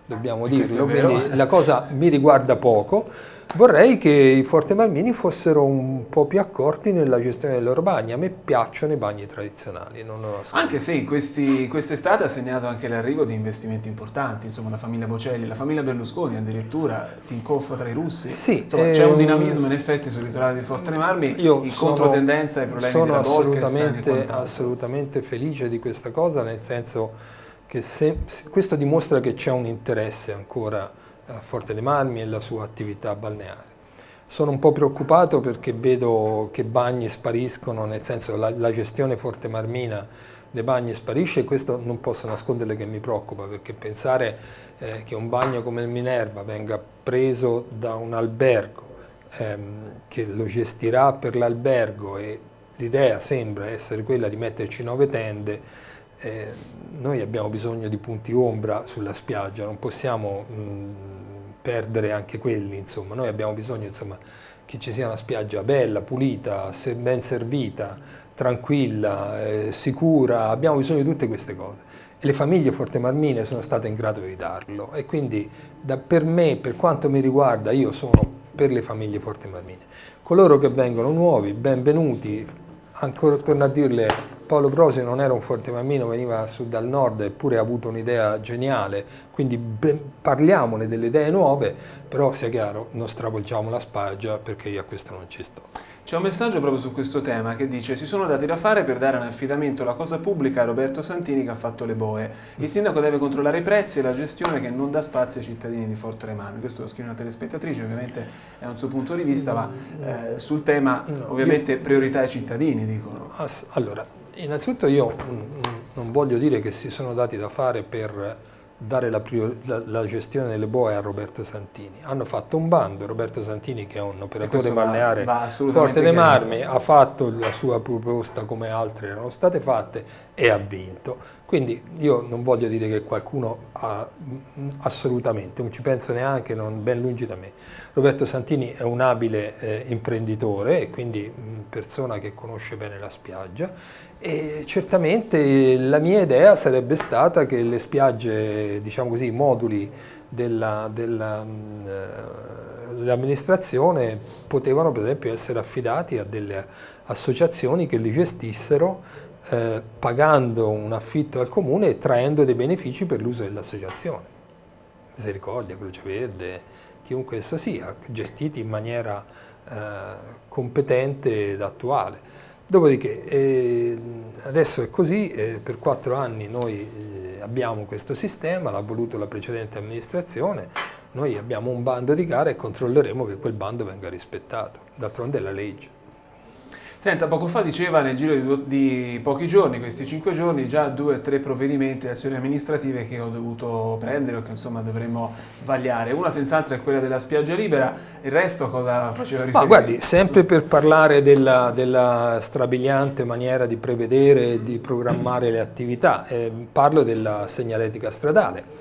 dobbiamo dirlo, quindi la cosa mi riguarda poco. Vorrei che i Fortemarmini fossero un po' più accorti nella gestione dei loro bagni. A me piacciono i bagni tradizionali, non lo nascondo.
Anche se in questi, quest'estate ha segnato anche l'arrivo di investimenti importanti, insomma la famiglia Bocelli, la famiglia Berlusconi addirittura, Tinkoff tra i russi.
Sì,
insomma,
ehm,
c'è un dinamismo in effetti sul litorale di Forte dei Marmi,
io
in
sono,
controtendenza ai problemi
sono
della Bolkestein e
assolutamente,
quant'altro.
assolutamente felice di questa cosa, nel senso che se, questo dimostra che c'è un interesse ancora a Forte dei Marmi e la sua attività balneare. Sono un po' preoccupato perché vedo che bagni spariscono, nel senso la, la gestione Forte Marmina dei bagni sparisce, e questo non posso nasconderle che mi preoccupa, perché pensare eh, che un bagno come il Minerva venga preso da un albergo ehm, che lo gestirà per l'albergo, e l'idea sembra essere quella di metterci nove tende, eh, noi abbiamo bisogno di punti ombra sulla spiaggia, non possiamo mh, perdere anche quelli, insomma. Noi abbiamo bisogno, insomma, che ci sia una spiaggia bella, pulita, ben servita, tranquilla, eh, sicura, abbiamo bisogno di tutte queste cose. E le famiglie fortemarmine sono state in grado di darlo, e quindi da, per me, per quanto mi riguarda, io sono per le famiglie fortemarmine. Coloro che vengono nuovi, benvenuti. Ancora torno a dirle, Paolo Brosi non era un fortemarmino, veniva su dal nord, eppure ha avuto un'idea geniale, quindi ben, parliamone delle idee nuove, però sia chiaro, non stravolgiamo la spiaggia, perché io a questo non ci sto.
C'è un messaggio proprio su questo tema che dice: si sono dati da fare per dare in affidamento la cosa pubblica a Roberto Santini, che ha fatto le boe. Il sindaco deve controllare i prezzi e la gestione, che non dà spazio ai cittadini di Forte dei Marmi. Questo lo scrive una telespettatrice, ovviamente è un suo punto di vista, ma eh, sul tema no, ovviamente io, priorità ai cittadini, dicono.
Allora, innanzitutto io non voglio dire che si sono dati da fare per dare la, la, la gestione delle boe a Roberto Santini. Hanno fatto un bando, Roberto Santini, che è un operatore balneare Forte dei Marmi, ha fatto la sua proposta come altre erano state fatte e ha vinto. Quindi io non voglio dire che qualcuno ha, assolutamente, non ci penso neanche, non, ben lungi da me. Roberto Santini è un abile eh, imprenditore, e quindi persona che conosce bene la spiaggia, e certamente la mia idea sarebbe stata che le spiagge, diciamo così, i moduli della, della, dell'amministrazione potevano per esempio essere affidati a delle associazioni che li gestissero, Eh, pagando un affitto al comune e traendo dei benefici per l'uso dell'associazione. Misericordia, Croce Verde, chiunque esso sia, gestiti in maniera eh, competente ed attuale. Dopodiché, eh, adesso è così, eh, per quattro anni noi eh, abbiamo questo sistema, l'ha voluto la precedente amministrazione, noi abbiamo un bando di gara e controlleremo che quel bando venga rispettato, d'altronde è la legge.
Senta, poco fa diceva nel giro di, di pochi giorni, questi cinque giorni, già due o tre provvedimenti, azioni amministrative che ho dovuto prendere o che insomma dovremmo vagliare. Una senz'altro è quella della spiaggia libera, il resto cosa faceva riferimento?
Ma guardi, sempre per parlare della, della strabiliante maniera di prevedere e di programmare le attività, eh, parlo della segnaletica stradale.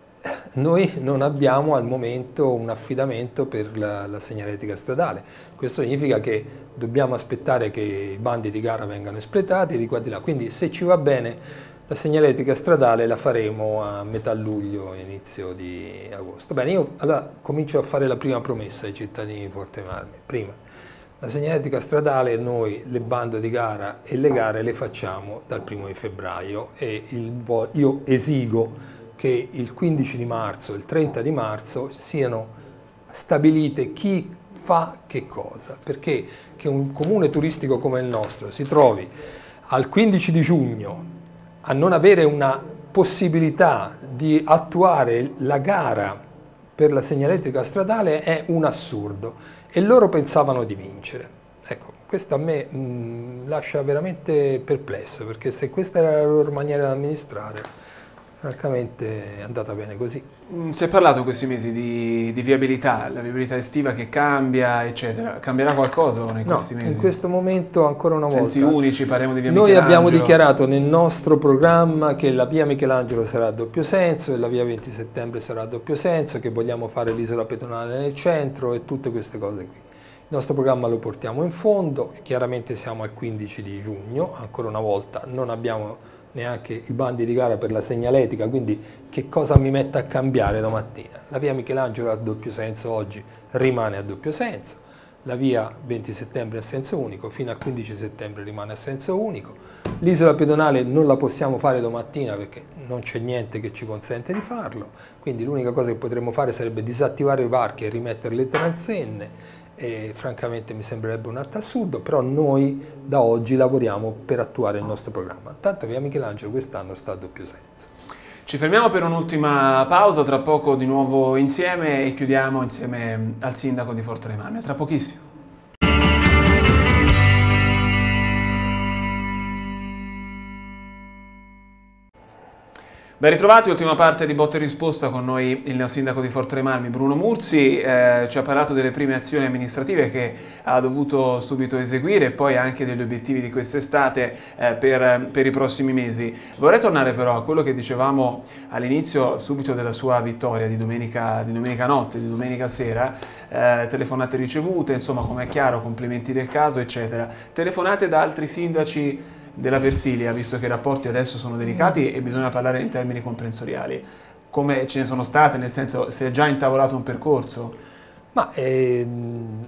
Noi non abbiamo al momento un affidamento per la, la segnaletica stradale. Questo significa che dobbiamo aspettare che i bandi di gara vengano espletati di qua e di là. Quindi, se ci va bene, la segnaletica stradale la faremo a metà luglio, inizio di agosto. Bene, io allora comincio a fare la prima promessa ai cittadini di Forte dei Marmi. Prima, la segnaletica stradale, noi le bande di gara e le gare le facciamo dal primo di febbraio, e il, io esigo che il quindici di marzo e il trenta di marzo siano stabilite chi fa che cosa, perché che un comune turistico come il nostro si trovi al quindici di giugno a non avere una possibilità di attuare la gara per la segnaletica stradale è un assurdo, e loro pensavano di vincere. Ecco, questo a me mh, lascia veramente perplesso, perché se questa era la loro maniera di amministrare, francamente è andata bene così.
Si è parlato in questi mesi di, di viabilità, la viabilità estiva che cambia, eccetera. Cambierà qualcosa in questi
no,
mesi?
In questo momento, ancora una volta,
sensi unici, parliamo di via
noi
Michelangelo.
Abbiamo dichiarato nel nostro programma che la via Michelangelo sarà a doppio senso e la via venti settembre sarà a doppio senso, che vogliamo fare l'isola pedonale nel centro e tutte queste cose qui. Il nostro programma lo portiamo in fondo, chiaramente siamo al quindici di giugno, ancora una volta non abbiamo neanche i bandi di gara per la segnaletica, quindi che cosa mi mette a cambiare domattina? La via Michelangelo a doppio senso oggi rimane a doppio senso, la via venti settembre a senso unico, fino al quindici settembre rimane a senso unico, l'isola pedonale non la possiamo fare domattina perché non c'è niente che ci consente di farlo, quindi l'unica cosa che potremmo fare sarebbe disattivare i varchi e rimettere le transenne, e francamente mi sembrerebbe un atto assurdo, però noi da oggi lavoriamo per attuare il nostro programma. Tanto via Michelangelo quest'anno sta a doppio senso.
Ci fermiamo per un'ultima pausa, tra poco di nuovo insieme e chiudiamo insieme al sindaco di Forte dei Marmi. Tra pochissimo. Ben ritrovati, ultima parte di Botta e Risposta, con noi il neosindaco di Forte dei Marmi, Bruno Mursi. Eh, ci ha parlato delle prime azioni amministrative che ha dovuto subito eseguire e poi anche degli obiettivi di quest'estate eh, per, per i prossimi mesi. Vorrei tornare però a quello che dicevamo all'inizio, subito della sua vittoria di domenica, di domenica notte, di domenica sera, eh, telefonate ricevute, insomma, come è chiaro, complimenti del caso, eccetera. Telefonate da altri sindaci della Versilia, visto che i rapporti adesso sono delicati e bisogna parlare in termini comprensoriali. Come ce ne sono state, nel senso, si è già intavolato un percorso?
Ma ehm...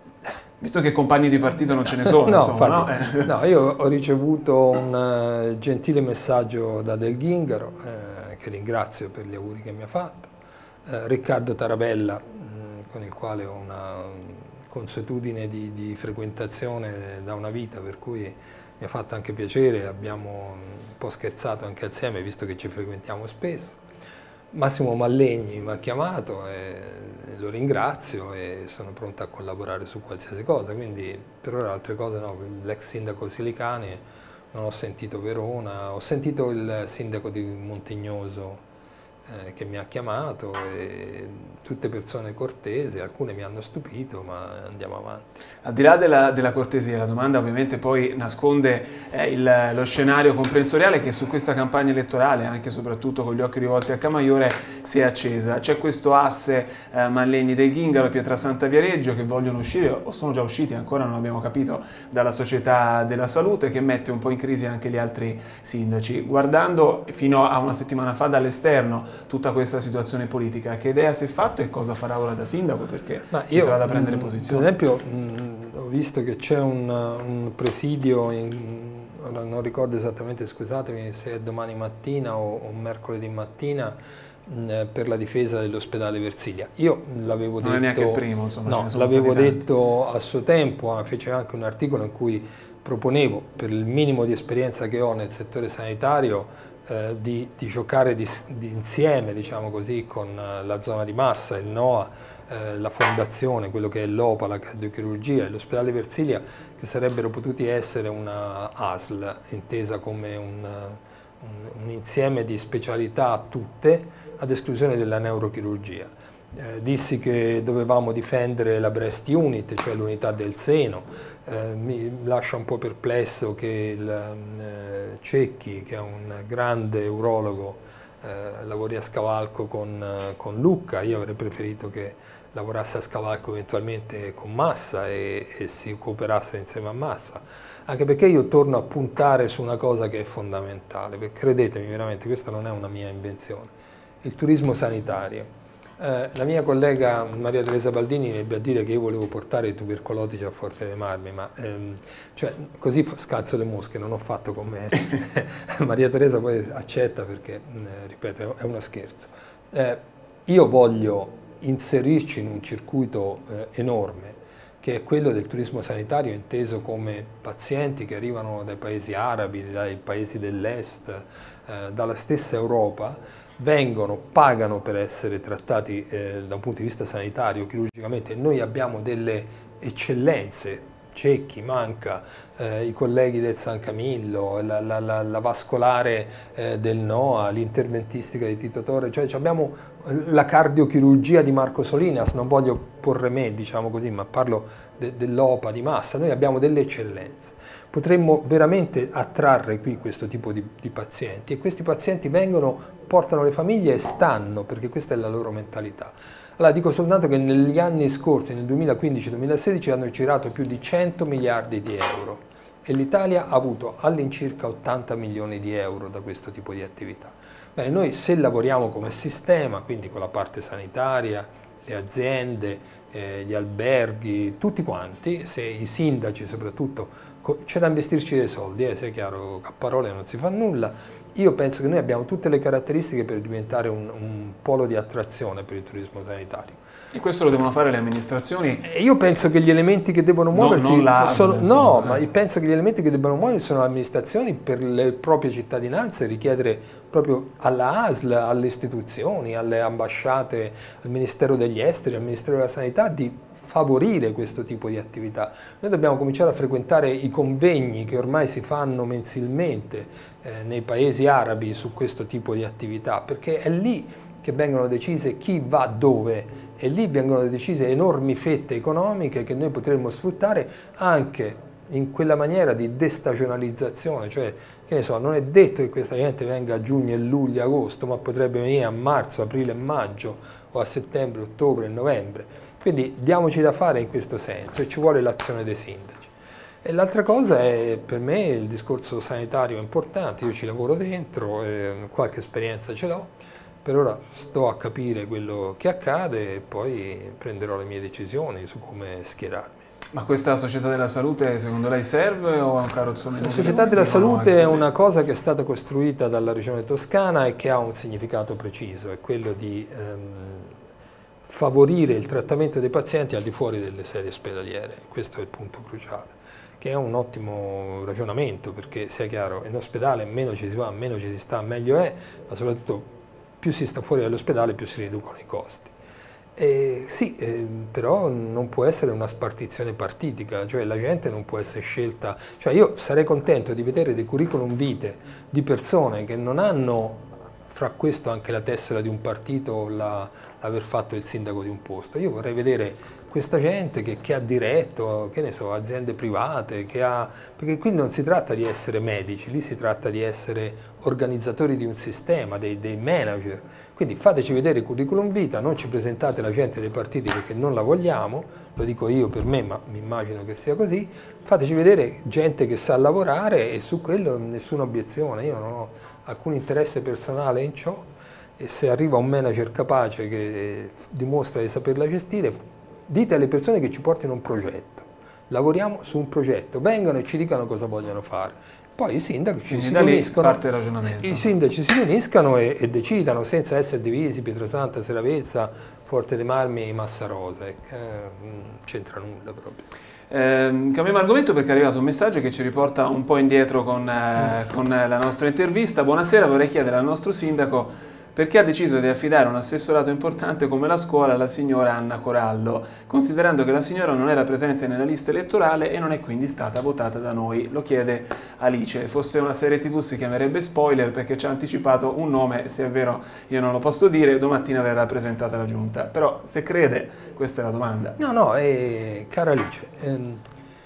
visto che compagni di partito non ce ne sono,
no,
insomma,
infatti,
no?
no, io ho ricevuto un uh, gentile messaggio da Del Ghingaro, eh, che ringrazio per gli auguri che mi ha fatto, eh, Riccardo Tarabella, mh, con il quale ho una consuetudine di, di frequentazione da una vita, per cui mi ha fatto anche piacere, abbiamo un po' scherzato anche assieme, visto che ci frequentiamo spesso. Massimo Mallegni mi ha chiamato e lo ringrazio e sono pronto a collaborare su qualsiasi cosa, quindi per ora altre cose no, l'ex sindaco Silicani, non ho sentito Verona, ho sentito il sindaco di Montignoso eh, che mi ha chiamato, e tutte persone cortesi, alcune mi hanno stupito, ma andiamo avanti.
Al di là della, della cortesia, la domanda ovviamente poi nasconde eh, il, lo scenario comprensoriale che su questa campagna elettorale, anche e soprattutto con gli occhi rivolti a Camaiore, si è accesa. C'è questo asse eh, Mallegni del Ghingaro, Pietrasanta Viareggio, che vogliono uscire, o sono già usciti, ancora non abbiamo capito, dalla società della salute, che mette un po' in crisi anche gli altri sindaci. Guardando fino a una settimana fa dall'esterno tutta questa situazione politica, che idea si è fatto e cosa farà ora da sindaco, perché
Ma
ci
io,
sarà da prendere posizione?
Per esempio, mh, ho visto che c'è un, un presidio, in, non ricordo esattamente, scusatemi se è domani mattina o, o mercoledì mattina, mh, per la difesa dell'ospedale Versilia. Io l'avevo detto...
Non è neanche il primo, insomma,
no,
ce ne sono
l'avevo
stati
detto a suo tempo, fece anche un articolo in cui proponevo, per il minimo di esperienza che ho nel settore sanitario, Eh, di, di giocare di, di insieme, diciamo così, con eh, la zona di Massa, il N O A, eh, la fondazione, quello che è l'O P A, la cardiochirurgia e l'ospedale Versilia, che sarebbero potuti essere una A S L, intesa come un, un, un insieme di specialità tutte, ad esclusione della neurochirurgia. Eh, dissi che dovevamo difendere la breast unit, cioè l'unità del seno. Eh, mi lascia un po' perplesso che il eh, Cecchi, che è un grande urologo, eh, lavori a scavalco con, eh, con Lucca. Io avrei preferito che lavorasse a scavalco eventualmente con Massa e, e si cooperasse insieme a Massa, anche perché io torno a puntare su una cosa che è fondamentale, perché credetemi veramente, questa non è una mia invenzione, il turismo sanitario. Eh, la mia collega Maria Teresa Baldini mi ebbe a dire che io volevo portare i tubercolotici a Forte dei Marmi, ma ehm, cioè, così scalzo le mosche, non ho fatto come Maria Teresa, poi accetta perché, eh, ripeto, è uno scherzo. Eh, io voglio inserirci in un circuito eh, enorme, che è quello del turismo sanitario inteso come pazienti che arrivano dai paesi arabi, dai paesi dell'est, eh, dalla stessa Europa, vengono, pagano per essere trattati eh, da un punto di vista sanitario, chirurgicamente. Noi abbiamo delle eccellenze, Cecchi, Manca, eh, i colleghi del San Camillo, la, la, la, la vascolare eh, del N O A, l'interventistica di Tito Torre, cioè abbiamo la cardiochirurgia di Marco Solinas, non voglio porre me, diciamo così, ma parlo de, dell'O P A di Massa. Noi abbiamo delle eccellenze. Potremmo veramente attrarre qui questo tipo di, di pazienti, e questi pazienti vengono, portano le famiglie e stanno, perché questa è la loro mentalità. Allora dico soltanto che negli anni scorsi, nel duemilaquindici duemilasedici, hanno girato più di cento miliardi di euro e l'Italia ha avuto all'incirca ottanta milioni di euro da questo tipo di attività. Bene, noi se lavoriamo come sistema, quindi con la parte sanitaria, le aziende, eh, gli alberghi, tutti quanti, se i sindaci soprattutto, c'è da investirci dei soldi, eh, sia chiaro, a parole non si fa nulla. Io penso che noi abbiamo tutte le caratteristiche per diventare un, un polo di attrazione per il turismo sanitario.
E questo lo devono fare le amministrazioni?
E io penso che gli elementi che devono muoversi
non, non
sono,
insomma,
no,
eh.
ma io penso che gli elementi che debbano muoversi sono le amministrazioni per le proprie cittadinanze, richiedere proprio alla A S L, alle istituzioni, alle ambasciate, al Ministero degli Esteri, al Ministero della Sanità di favorire questo tipo di attività. Noi dobbiamo cominciare a frequentare i convegni che ormai si fanno mensilmente eh, nei paesi arabi su questo tipo di attività, perché è lì che vengono decise chi va dove, e lì vengono decise enormi fette economiche che noi potremmo sfruttare anche in quella maniera di destagionalizzazione, cioè che ne so, non è detto che questa gente venga a giugno e luglio e agosto, ma potrebbe venire a marzo, aprile e maggio o a settembre, ottobre e novembre. Quindi diamoci da fare in questo senso e ci vuole l'azione dei sindaci. E l'altra cosa è, per me, il discorso sanitario è importante, io ci lavoro dentro, eh, qualche esperienza ce l'ho, per ora sto a capire quello che accade e poi prenderò le mie decisioni su come schierarmi.
Ma questa società della salute secondo lei serve o è un carrozzone?
La società della salute è una cosa che è stata costruita dalla regione toscana e che ha un significato preciso, è quello di ehm, favorire il trattamento dei pazienti al di fuori delle sedi ospedaliere, questo è il punto cruciale, che è un ottimo ragionamento, perché sia chiaro, in ospedale meno ci si va, meno ci si sta, meglio è, ma soprattutto più si sta fuori dall'ospedale più si riducono i costi. Eh, sì, eh, però non può essere una spartizione partitica, cioè la gente non può essere scelta, cioè io sarei contento di vedere dei curriculum vitae di persone che non hanno fra questo anche la tessera di un partito o l'aver fatto il sindaco di un posto. Io vorrei vedere questa gente che, che ha diretto, che ne so, aziende private, che ha, perché qui non si tratta di essere medici, lì si tratta di essere organizzatori di un sistema, dei, dei manager. Quindi fateci vedere il curriculum vitae, non ci presentate la gente dei partiti perché non la vogliamo, lo dico io per me, ma mi immagino che sia così, fateci vedere gente che sa lavorare e su quello nessuna obiezione, io non ho alcun interesse personale in ciò e se arriva un manager capace che dimostra di saperla gestire, dite alle persone che ci portino un progetto, lavoriamo su un progetto, vengano e ci dicano cosa vogliono fare. Poi i sindaci
Quindi
si
da lì
riuniscono,
parte il ragionamento.
I sindaci si riuniscano e, e decidano senza essere divisi, Pietrasanta, Seravezza, Forte dei Marmi, Massa Rosa, eh, non c'entra nulla proprio.
Eh, cambiamo argomento perché è arrivato un messaggio che ci riporta un po' indietro con, eh, con la nostra intervista. Buonasera, vorrei chiedere al nostro sindaco perché ha deciso di affidare un assessorato importante come la scuola alla signora Anna Corallo, considerando che la signora non era presente nella lista elettorale e non è quindi stata votata da noi. Lo chiede Alice. Fosse una serie tv si chiamerebbe Spoiler perché ci ha anticipato un nome, se è vero io non lo posso dire, domattina verrà presentata la giunta. Però se crede, questa è la domanda.
No, no, eh, cara Alice, ehm,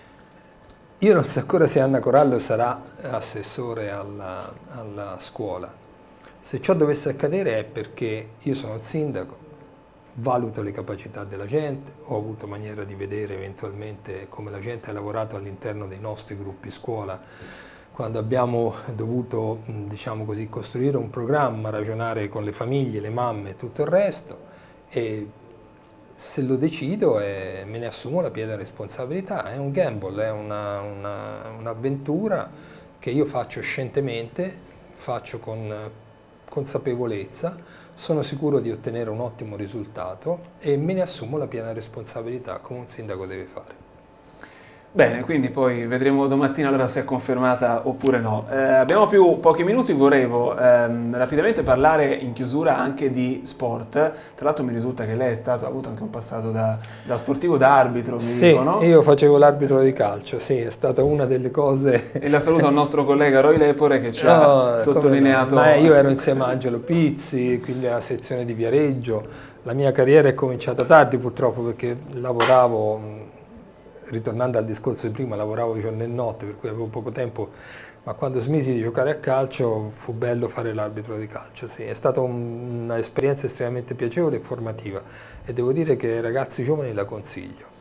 io non so ancora se Anna Corallo sarà assessore alla, alla scuola. Se ciò dovesse accadere è perché io sono il sindaco, valuto le capacità della gente, ho avuto maniera di vedere eventualmente come la gente ha lavorato all'interno dei nostri gruppi scuola, quando abbiamo dovuto, diciamo così, costruire un programma, ragionare con le famiglie, le mamme e tutto il resto, e se lo decido eh, me ne assumo la piena responsabilità, è un gamble, è una, una, un'avventura che io faccio scientemente, faccio con consapevolezza, sono sicuro di ottenere un ottimo risultato e me ne assumo la piena responsabilità come un sindaco deve fare.
Bene, quindi poi vedremo domattina allora se è confermata oppure no. Eh, abbiamo più pochi minuti, volevo ehm, rapidamente parlare in chiusura anche di sport. Tra l'altro mi risulta che lei è stato, ha avuto anche un passato da, da sportivo, da arbitro, mi
sì,
dicono.
Io facevo l'arbitro di calcio, sì, è stata una delle cose...
E la saluto al nostro collega Roy Lepore che ci no, ha sottolineato...
No. Ma io ero insieme a Angelo Pizzi, quindi alla sezione di Viareggio. La mia carriera è cominciata tardi purtroppo perché lavoravo... Ritornando al discorso di prima, lavoravo giorno e notte, per cui avevo poco tempo, ma quando smisi di giocare a calcio fu bello fare l'arbitro di calcio, sì. È stata un'esperienza estremamente piacevole e formativa e devo dire che ai ragazzi giovani la consiglio.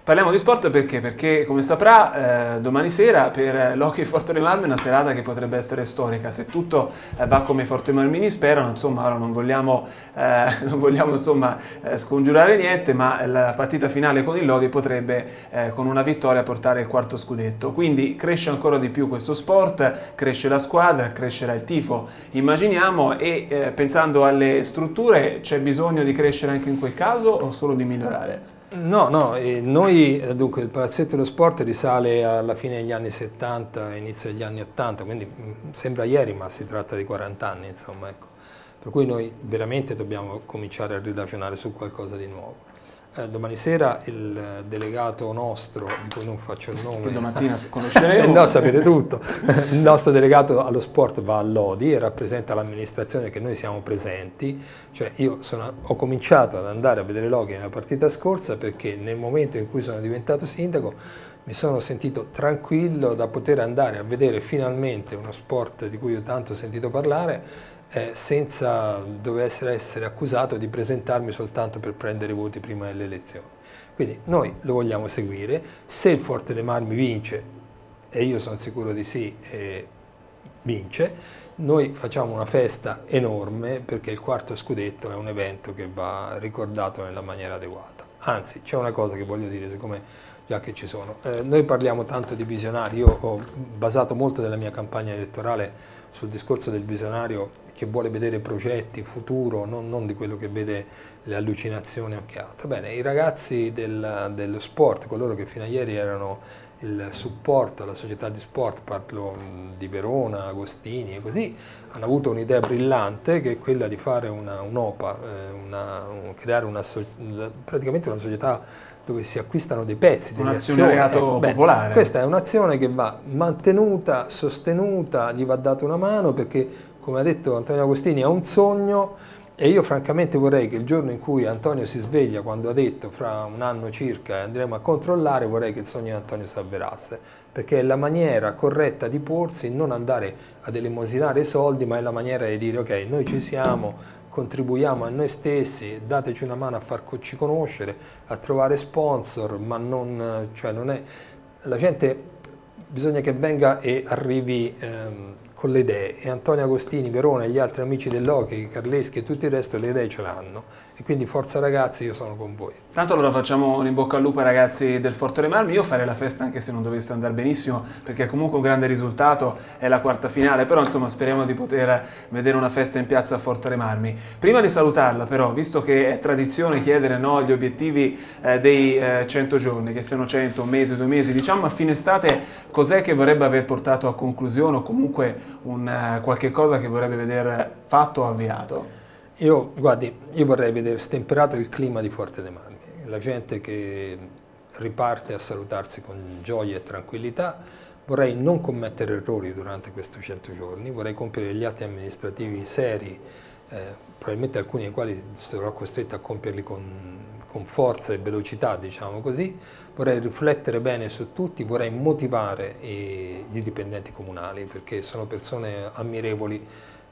Parliamo di sport perché? Perché come saprà eh, domani sera per l'Hockey Forte Marmi è una serata che potrebbe essere storica, se tutto eh, va come i Forte Marmini sperano, insomma ora non vogliamo, eh, non vogliamo insomma, eh, scongiurare niente, ma la partita finale con il Lodi potrebbe eh, con una vittoria portare il quarto scudetto, quindi cresce ancora di più questo sport, cresce la squadra, crescerà il tifo, immaginiamo, e eh, pensando alle strutture c'è bisogno di crescere anche in quel caso o solo di migliorare?
No, no, e noi dunque il Palazzetto dello Sport risale alla fine degli anni settanta, inizio degli anni ottanta, quindi mh, sembra ieri ma si tratta di quaranta anni, insomma, ecco. Per cui noi veramente dobbiamo cominciare a rilazionare su qualcosa di nuovo. Eh, domani sera il delegato nostro, di cui non faccio il nome,
che domattina conosceremo,
se no sapete tutto, il nostro delegato allo sport va a Lodi e rappresenta l'amministrazione che noi siamo presenti, cioè io sono, ho cominciato ad andare a vedere Lodi nella partita scorsa perché nel momento in cui sono diventato sindaco mi sono sentito tranquillo da poter andare a vedere finalmente uno sport di cui ho tanto sentito parlare, Eh, senza dover essere, essere accusato di presentarmi soltanto per prendere voti prima delle elezioni. Quindi noi lo vogliamo seguire, se il Forte dei Marmi vince, e io sono sicuro di sì, eh, vince, noi facciamo una festa enorme perché il quarto scudetto è un evento che va ricordato nella maniera adeguata. Anzi, c'è una cosa che voglio dire, siccome già che ci sono, eh, noi parliamo tanto di visionari, io ho basato molto della mia campagna elettorale sul discorso del visionario che vuole vedere progetti, futuro, non, non di quello che vede le allucinazioni occhiate. Bene, i ragazzi del, dello sport, coloro che fino a ieri erano il supporto alla società di sport, parlo di Verona, Agostini e così, hanno avuto un'idea brillante che è quella di fare un'OPA, una, un, creare una, praticamente una società dove si acquistano dei pezzi, delle azioni.
Un azionariato ecco, popolare.
Bene, questa è un'azione che va mantenuta, sostenuta, gli va data una mano perché, come ha detto Antonio Agostini, è un sogno e io francamente vorrei che il giorno in cui Antonio si sveglia, quando ha detto fra un anno circa andremo a controllare, vorrei che il sogno di Antonio si avverasse, perché è la maniera corretta di porsi, non andare ad elemosinare soldi, ma è la maniera di dire ok, noi ci siamo, contribuiamo a noi stessi, dateci una mano a farci conoscere, a trovare sponsor, ma non, cioè non è, la gente bisogna che venga e arrivi ehm, con le idee, e Antonio Agostini, Verona e gli altri amici dell'Hockey, Carleschi e tutto il resto le idee ce l'hanno, e quindi forza ragazzi, io sono con voi.
Tanto allora facciamo un in bocca al lupo ai ragazzi del Forte dei Marmi, io farei la festa anche se non dovesse andare benissimo, perché è comunque un grande risultato, è la quarta finale, però insomma speriamo di poter vedere una festa in piazza a Forte dei Marmi. Prima di salutarla però, visto che è tradizione chiedere no, gli obiettivi eh, dei eh, cento giorni, che siano cento, un mese, due mesi, diciamo a fine estate cos'è che vorrebbe aver portato a conclusione o comunque un, uh, qualche cosa che vorrebbe vedere fatto o avviato?
Io, guardi, io vorrei vedere stemperato il clima di Forte dei Marmi, la gente che riparte a salutarsi con gioia e tranquillità. Vorrei non commettere errori durante questi cento giorni, vorrei compiere gli atti amministrativi seri, eh, probabilmente alcuni dei quali sarò costretto a compierli con, con forza e velocità, diciamo così. Vorrei riflettere bene su tutti, vorrei motivare i, gli dipendenti comunali perché sono persone ammirevoli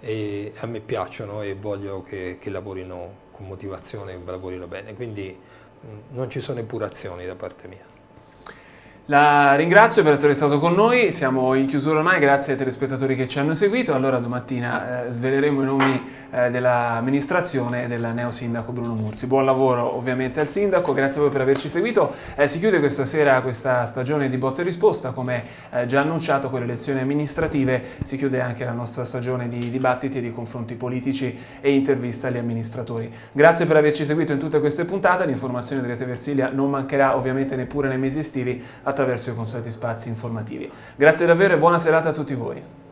e a me piacciono e voglio che, che lavorino con motivazione e lavorino bene, quindi mh, non ci sono epurazioni da parte mia.
La ringrazio per essere stato con noi, siamo in chiusura ormai, grazie ai telespettatori che ci hanno seguito. Allora domattina eh, sveleremo i nomi eh, dell'amministrazione e del neo sindaco Bruno Murzi. Buon lavoro ovviamente al sindaco, grazie a voi per averci seguito. Eh, si chiude questa sera questa stagione di botta e risposta, come eh, già annunciato con le elezioni amministrative si chiude anche la nostra stagione di dibattiti e di confronti politici e interviste agli amministratori. Grazie per averci seguito in tutte queste puntate, l'informazione di Rete Versilia non mancherà ovviamente neppure nei mesi estivi attraverso i consueti spazi informativi. Grazie davvero e buona serata a tutti voi.